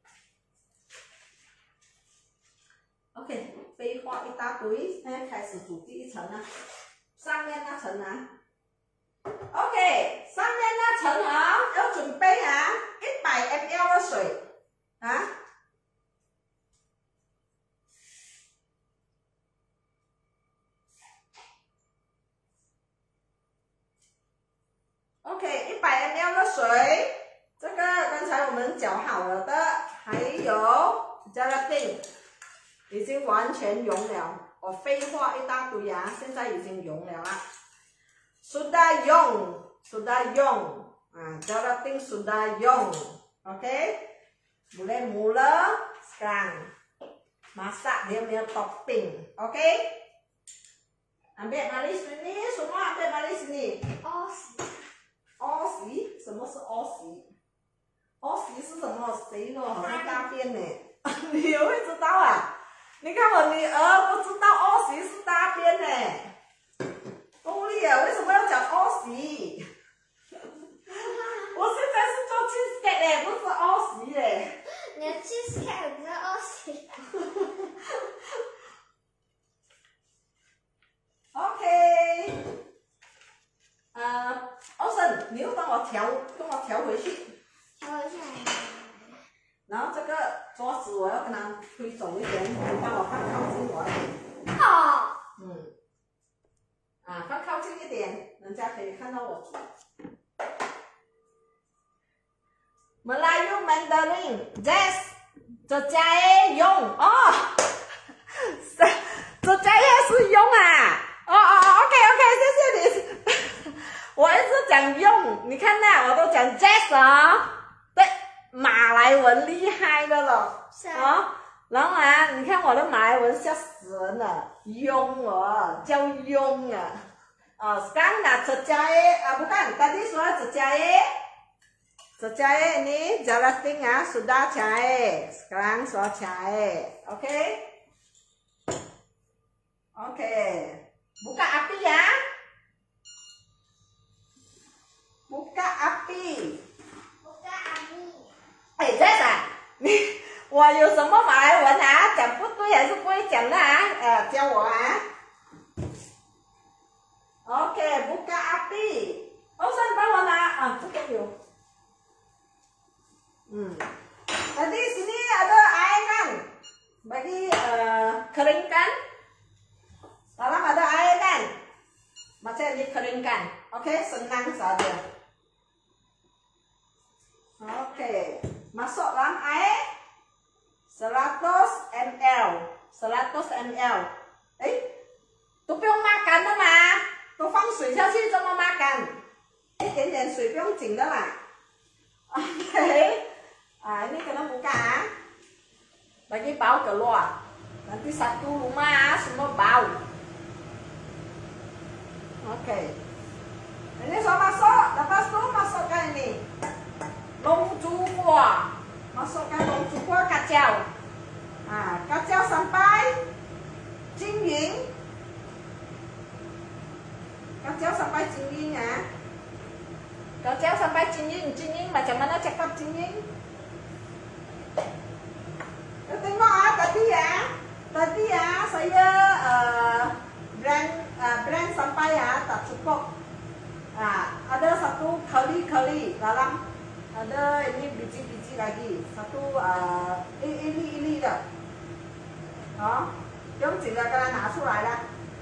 ？OK， 废话一大堆，现在开始煮第一层了，上面那层啊。OK， 上面那层啊，要准备啊一百 M L 的水啊。OK， 一百 M L 的水，这个刚才我们搅好了的，还有加了定，已经完全溶了。我废话一大堆啊，现在已经溶了啊。sudah 溶 sudah yong. Nah, gelatin sudah yong. Oke? Okay? Boleh mula sekarang. Masak dia punya topping. Oke? Okay? Ambil mari sini, semua ambil mari sini. Osi. Osi？什么是 Osi？Osi 是什么？谁呢？好像大便呢？你也会知道啊？你看我女儿不知道 Osi 是大便呢。动力啊，为什么要讲 Osi？ 我现在是做 cheesecake 嘞，不是 Osi 嘞。 你的 cheesecake 不是 Osi。 OK， 呃，欧森，你又帮我调，帮我调回去。 调回去。 然后这个桌子我要跟它推走一点，你帮我放靠近我一点。 好。 嗯。啊，放靠近一点，人家可以看到我煮。Melayu Mandarin, Jess, Jejaya Yong. Oh, Jejaya 是 Yong 啊。哦哦哦 ，OK OK， 谢谢你。我一直讲 Yong， 你看呐，我都讲 Jess 啊。对，马来文厉害的了。 是啊。 哦，然后啊，你看我的马来文吓死人了 ，Yong 哦，叫 Yong 啊。哦 ，sekarang dah Jejaya, ah bukan, tadi sudah Jejaya。Jejaya ini gelatin ya sudah cair, sekarang sudah cair, oke? Okay? Oke, okay. Buka api ya, buka api, buka api。 哎，在哪？你我有什么马来文啊？讲不对还是不会讲的啊？呃，教我啊。OK， buka api， 欧森帮我拿啊，这个有。Hmm. Tadi sini ada air kan, bagi uh, keringkan. Dalam ada air kan, macam dikeringkan. Oke, okay? Senang saja. Oke, okay. Masuk dalam air seratus mililiter, seratus mililiter. Eh, 都不用抹干的嘛，都放水下去这么抹干，一点点水不用紧的啦。OK。Ah, ini kena buka, bagi bau keluar. Nanti satu rumah semua bau. Oke, okay. Ini sudah masuk. Lepas itu masukkan ini long jua, masukkan long jua kacau. Ah, kacau sampai jingling, kacau sampai jingling ya. Kacau sampai jingling, jingling macam mana cakap jingling? Tengok ah tadi ya, tadi ya saya uh, blend uh, blend sampai ya tak cukup. Nah, ada satu kali-kali dalam ada ini biji-biji lagi, satu uh, ini ini dah. Oh, 不用紧的，给它拿出来了。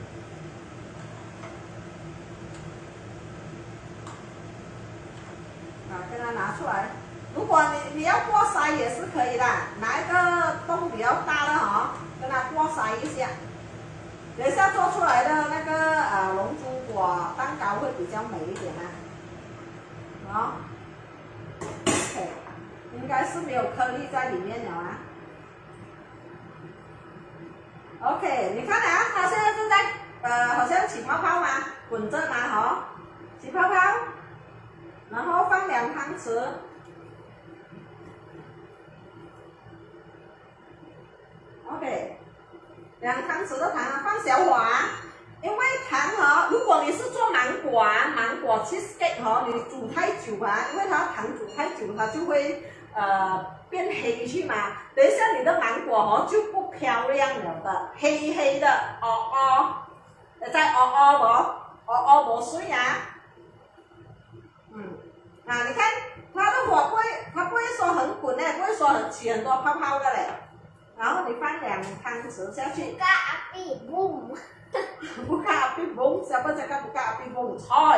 啊，给它拿出来。如果你你要过筛也是可以的，拿一个洞比较大的哈，跟它过筛一下。等一下做出来的那个呃龙珠果蛋糕会比较美一点啊。好 ，OK， 应该是没有颗粒在里面了啊。OK， 你看啊，它现在正在呃好像起泡泡嘛，滚着嘛哈，起泡泡，然后放两汤匙。OK， 两汤匙的糖放小火啊，因为糖哈，如果你是做芒果啊，芒果 cheesecake 哈，你煮太久啊，因为它糖煮太久，它就会呃变黑去嘛。等一下你的芒果哈就不漂亮了的，黑黑的，哦哦，再哦哦不，哦哦不碎啊。嗯，啊，你看它的火不会，它不会说很滚嘞，不会说很起很多泡泡的嘞。然后你放两汤匙下去。 Buka api, boom. Buka api boom, siapa cakap buka api boom? 菜，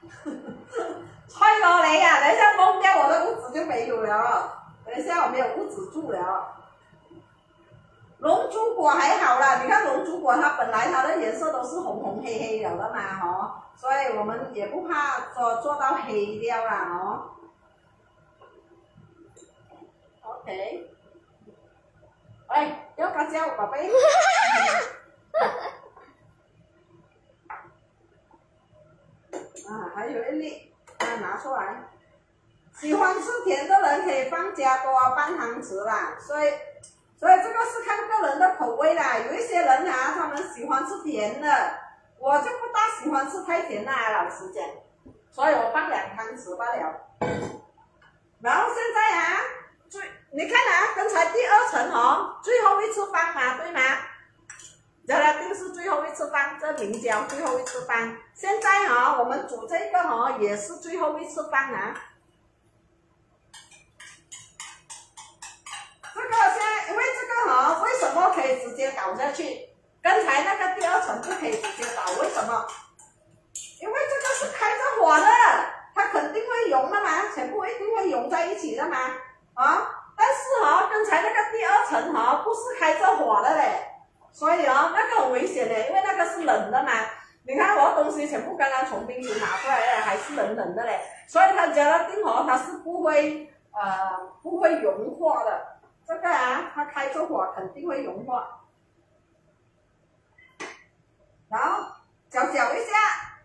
菜咯你啊！等一下弄掉我的屋子就没有了。等一下我没有屋子住了。 龙珠果还好啦，你看龙珠果它本来它的颜色都是红红黑黑的了嘛，哦，所以我们也不怕做做到黑掉啦，哦。OK， 哎，要辣椒，宝贝。啊，还有一粒，啊，拿出来。喜欢吃甜的人可以放加多半汤匙啦，所以，所以这个是看个人的口味啦。有一些人啊，他们喜欢吃甜的，我就不大喜欢吃太甜啦，老实讲，所以我放两汤匙罢了。然后现在啊，最你看啊，刚才第二层哦，最后一次放嘛，对吗？这个定是最后一次放，这明胶最后一次放。现在哈、哦，我们煮这个哈、哦、也是最后一次放啊。这个现在因为这个哈、哦，为什么可以直接倒下去？刚才那个第二层不可以直接倒，为什么？因为这个是开着火的，它肯定会融的嘛，全部一定会融在一起的嘛，啊！但是哈、哦，刚才那个第二层哈、哦，不是开着火的嘞。所以哦，那个很危险的，因为那个是冷的嘛。你看我的东西全部刚刚从冰橱拿出来的，还是冷冷的嘞。所以它加了定哦，它是不会呃不会融化的。这个啊，它开着火肯定会融化。然后搅搅一下，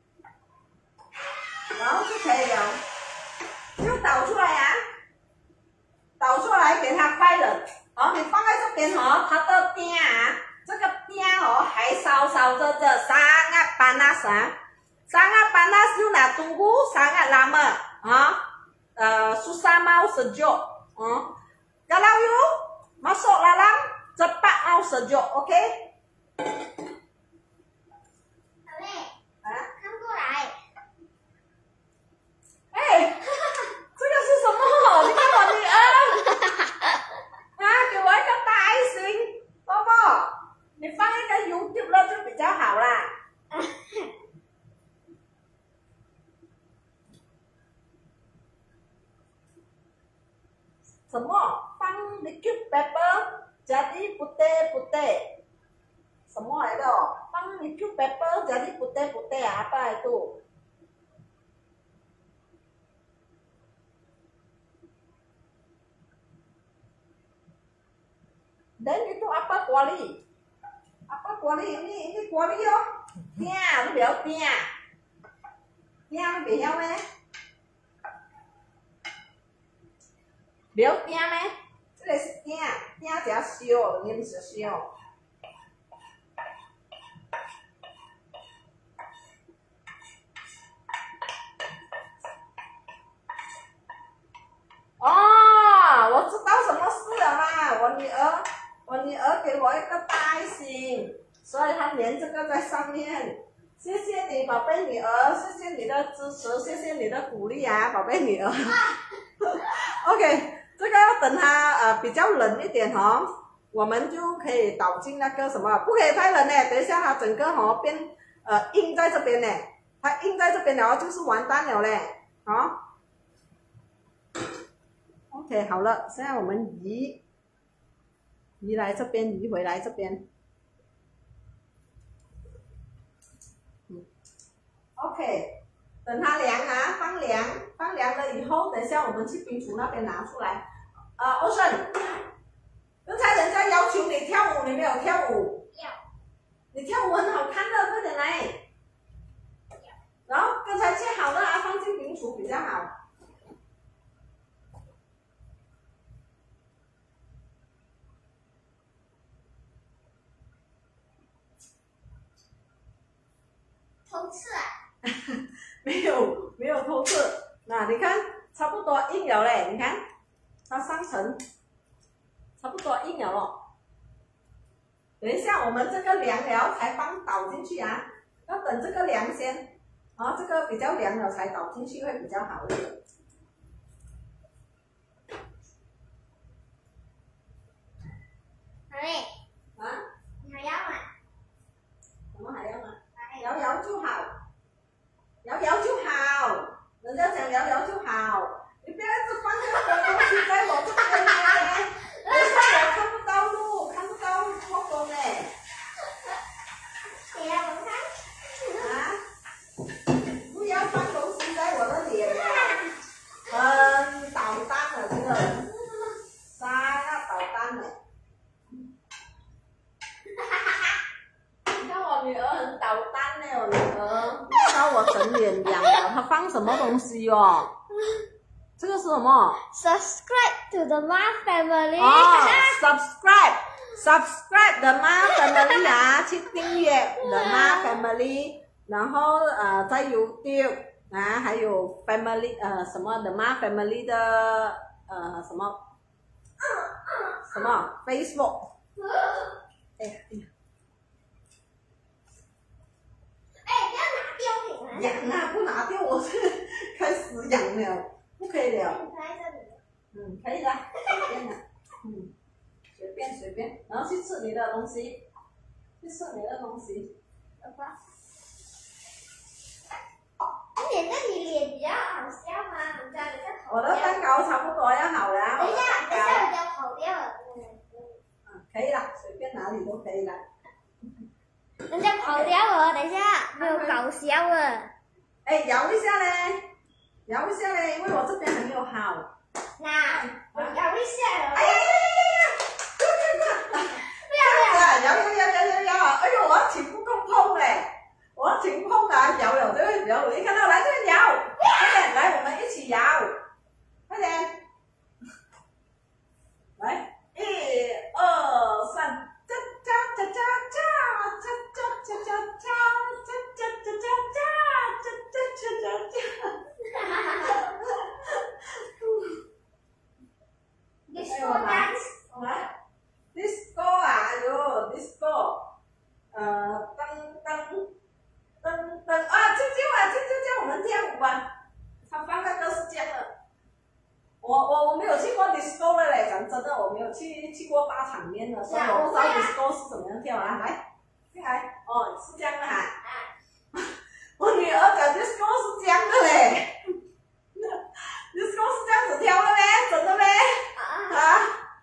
然后就可以了。就倒出来啊，倒出来给它快冷。好，你放在这边哦，它的边啊，这个边哦还烧烧着的sangat panas啊 ，sangat panas you nak tunggu sangat lama ah, uh, susah mau sejuk, ah. Kalau you masuk dalam cepat mau sejuk, OK？ 宝贝， 啊， 看过来。 哎，这个是什么？你看我女儿。啊，给我一个大爱心，宝宝，你放一个 YouTube 了就比较好啦。什么？放 liquid pepper jadi putih-putih。什么来的？放 liquid pepper jadi putih-putih apa itu？Dan itu apa kuali? Apa kuali ini? Ini kuali yo. Tia, nó biểu tia. Tia nó biểu nhau nè. Biểu tia nè. Cái này là tia, tia chỉ siêu, nhưng là siêu. Oh, 我知道什么事了啦，我女儿。我女儿给我一个大爱心，所以她粘这个在上面。谢谢你，宝贝女儿，谢谢你的支持，谢谢你的鼓励啊，宝贝女儿。OK， 这个要等它呃比较冷一点哦，我们就可以倒进那个什么，不可以太冷呢，等一下它整个哦变呃硬在这边呢，它硬在这边了就是完蛋了嘞，哦。OK， 好了，现在我们移。移来这边，移回来这边。嗯 ，OK， 等它凉啊，放凉，放凉了以后，等一下我们去冰橱那边拿出来。啊 ，Ocean， 刚才人家要求你跳舞，你没有跳舞？ 要。 你跳舞很好看的，快点来。然后刚才切好的啊，放进冰橱比较好。 偷吃啊？ 没有，没有偷吃。那你看，差不多硬了嘞。你看，它上层差不多硬了咯。等一下，我们这个凉了才放倒进去啊。要等这个凉先，啊，这个比较凉了才倒进去会比较好一点。 宝贝。 啊？ 你还要吗？ 什么还要吗？摇摇就好，摇摇就好，人家讲摇摇就好，你不要一直放这么多东西在我这边呢，等一下我看不到路，看不到女儿很捣蛋呢，我女儿把我整脸痒了。她放什么东西哦？这个是什么 ？Subscribe to the Ma Family。 哦 ，subscribe，subscribe the Ma Family 啊，去订阅 the Ma Family， 然后呃在 YouTube 啊，还有 Family 呃什么 the Ma Family 的呃什么什么 Facebook。哎呀哎呀！ 哎，不要拿丢品痒啊，不拿掉我是开始痒了，不可以了。嗯，可以的，随便的，嗯，随便随便，然后去吃你的东西，去吃你的东西。 爸爸，你那你脸比较好笑吗？你知道你在跑。 我的蛋糕差不多要好了。 等一下，等一下，我就要跑掉了。 嗯，可以了，随便哪里都可以了。 人家跑掉了，等一下，没有搞笑了。 哎，摇一下嘞，摇一下嘞，因为我这边还没有好。 那我摇一下了。 哎呀呀呀呀！不要不要！摇摇摇摇摇摇！哎呦，我挺不够碰嘞，我挺碰的，摇摇这个摇，我一看到来这边摇，快点来，我们一起摇，快点，来，一二三，喳喳喳喳喳喳喳喳喳喳喳喳喳喳喳喳喳喳。 Disco dance， 来 ，disco 啊，哎呦 ，disco， 呃，噔噔噔噔啊，啾啾啊，啾啾叫我们跳舞啊，他放那个是这样的，我我我没有去过 disco 的嘞，讲真的，我没有去去过大场面的，所以我不知道 disco 是怎么样跳啊，来，进来，哦，是这样的哈，我女儿讲 disco 是这样的嘞。disco 是这样子跳的咩？真的咩？啊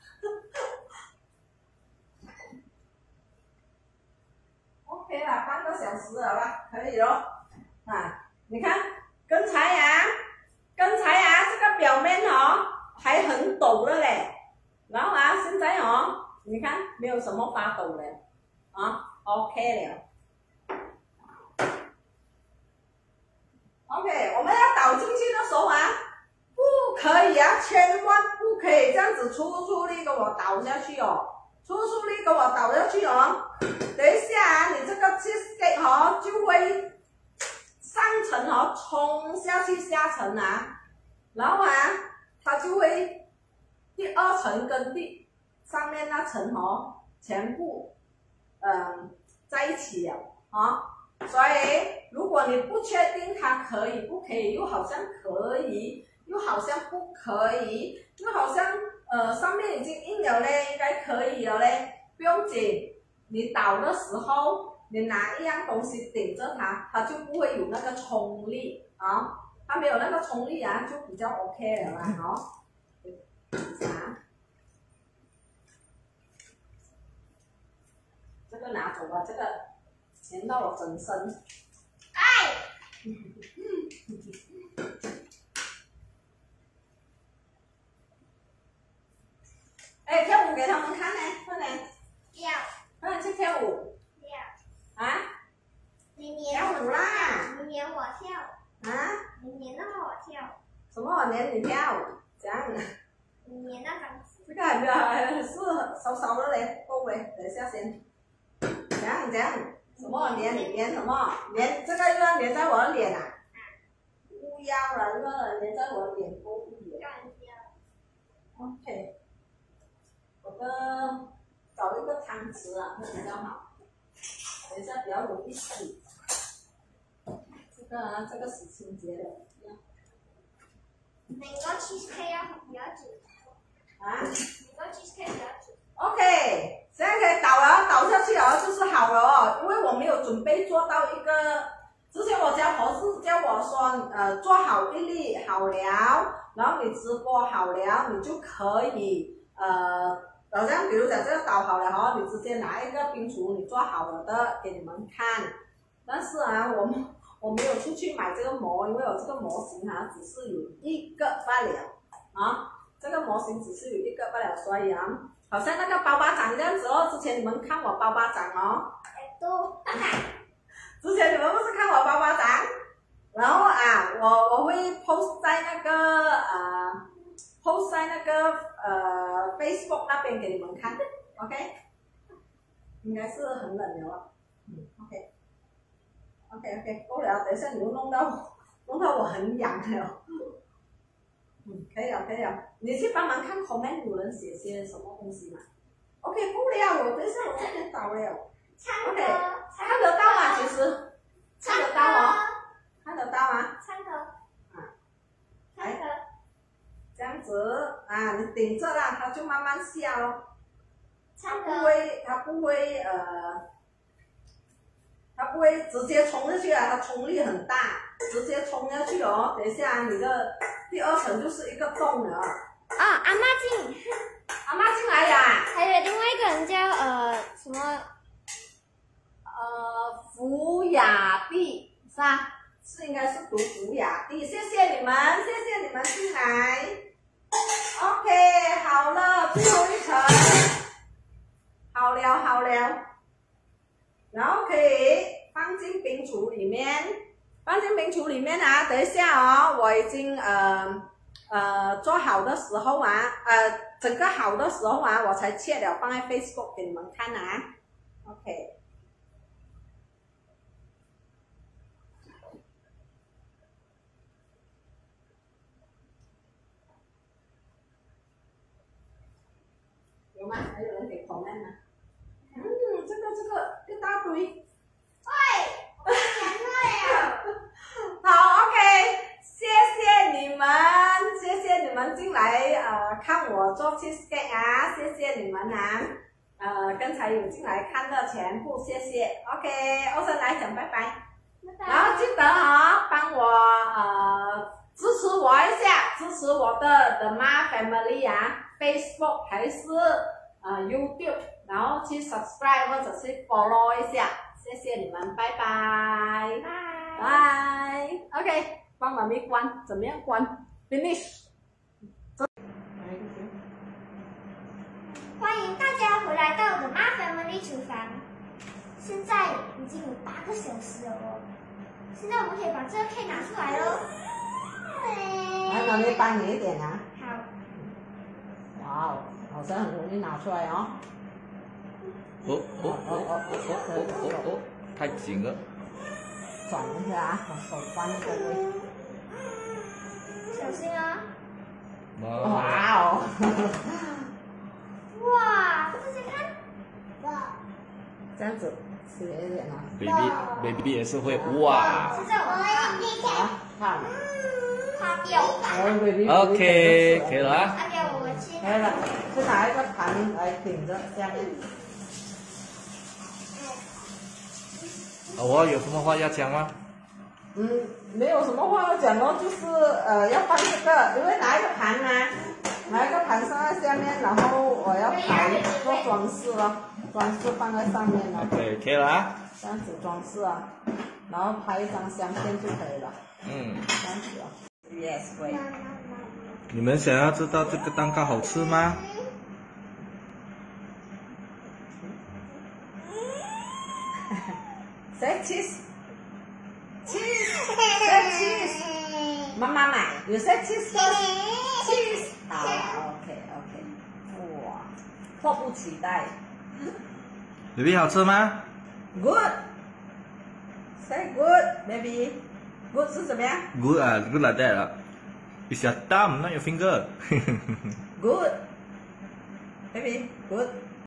？OK 啦，半个小时了吧，可以咯。啊，你看，刚才呀、啊，刚才呀、啊，这个表面哦还很抖的嘞，然后啊，现在哦，你看没有什么发抖了，啊 ，OK 了。OK， 我们要倒进去的时候啊。不可以啊，千万不可以这样子粗粗力给我倒下去哦，粗粗力给我倒下去哦。等一下啊，你这个 cheesecake 哦就会上层哦冲下去下层啊，然后啊它就会第二层跟第上面那层哦全部嗯在一起了啊。所以如果你不确定它可以不可以，又好像可以。又好像不可以，又好像呃上面已经印了嘞，应该可以了嘞，不用紧。你倒的时候，你拿一样东西顶着它，它就不会有那个冲力啊，它没有那个冲力啊，就比较 OK 了啦，哦。拿这个拿走吧，这个粘到我整身。 哎。 哎，跳舞给他们看呢，快点！ 要， 快点去跳舞！ 要啊！ 明年跳舞啦！ 明年我跳。 啊？ 明年让我跳。 什么年你跳？这样？ 明年那张纸。 这个还没有，还是稍稍的嘞，够嘞，等一下先。这样这样，什么粘粘什么粘？这个又要粘在我的脸啊？不要了，这个粘在我的脸够不了。OK。我的找一个汤匙啊，会比较好。等一下比较容易洗。这个啊，这个是清洁的。 哪个 cheesecake 要比较久？ 啊？ 哪个 cheesecake 比较久 ？OK， 现在可以倒了，倒下去了就是好了哦。因为我没有准备做到一个，之前我家同事叫我说，呃，做好一粒好了，然后你直播好了，你就可以呃。好像比如讲这个倒好了哈，你直接拿一个冰厨你做好了的给你们看。但是啊，我我没有出去买这个模，因为我这个模型啊只是有一个罢了啊，这个模型只是有一个罢了，所以啊，好像那个包巴掌这样子哦，之前你们看我包巴掌哦， 都。 之前你们不是看我包包掌，然后啊，我我会 post 在那个呃 post 在那个呃 Facebook 那边给你们看 ，OK？ 应该是很冷了，嗯 ，OK。OK OK， 够了，等一下你又弄到弄到我很痒了。嗯，可以了可以了，你去帮忙看 comment 有人写些什么东西嘛 ？OK， 够了，我等一下我这边找了。 唱歌， OK， 看得到吗？其实看得到哦，看得到吗？ 唱歌， 啊， 唱歌， 这样子啊，你顶着啦，它就慢慢下咯。 唱歌。 它不会，它不会呃。它不会直接冲下去啊，它冲力很大，直接冲下去哦。等一下，你的第二层就是一个洞了。 啊，阿妈进， 阿妈进来呀。 还有另外一个人叫呃什么？ 呃，福雅蒂是吧？是应该是读福雅蒂。谢谢你们，谢谢你们进来。OK， 好了，最后一层，好了好了。然后可以放进冰橱里面，放进冰橱里面啊。等一下哦，我已经呃呃做好的时候啊，呃整个好的时候啊，我才切了放在 Facebook 给你们看啊。OK。有吗？还有人给 comment 吗？嗯，这个这个一大堆。 喂，我讲对了。 好 ，OK， 谢谢你们，谢谢你们进来呃看我做 cheesecake 啊，谢谢你们啊，呃刚才有进来看的全部谢谢 ，OK， 欧生来讲拜拜， 拜拜。 然后记得啊、哦、帮我呃支持我一下，支持我的 The Ma Family 啊 ，Facebook 还是呃 YouTube。然后去 subscribe 或者是 follow 一下，谢谢你们，拜拜，拜拜 ，OK， 帮妈咪关，怎么样关 ？Finish。 欢迎大家回来到我的 Ma Family 厨房，现在已经有八个小时了哦。现在我们可以把这个 cake 拿出来喽。 来，妈咪帮你一点啊。 好。 哇哦，好像很容易拿出来哦。 哦哦哦哦哦哦哦哦，太紧了。 转一下啊，我手关这里。 小心啊！ 哇哦！ 哇，这些看。哇。 这样子斜一点啊。 baby baby 也是会哇。 现在我好，看。 它掉。 OK， 可以了啊。 它掉我去。 可以了，就拿一个盘来顶着下面。 哦，我有什么话要讲吗？ 嗯，没有什么话要讲咯，就是呃要放这个，因为拿一个盘嘛，拿一个盘放在下面，然后我要排做装饰咯，装饰放在上面了。 对，可以了啊。 这样子装饰啊，然后拍一张相片就可以了。 嗯。 这样子哦。Yes， 对。 你们想要知道这个蛋糕好吃吗？ Say cheese, cheese, say cheese. 妈妈买，有 say cheese first, cheese. 好 ，OK OK。哇，迫不及待。 baby 好吃吗 Good. Say good, baby. Good 是怎么样 ？Good 啊 ，good like that 啊。It's your thumb, not your finger. Good. Baby, good.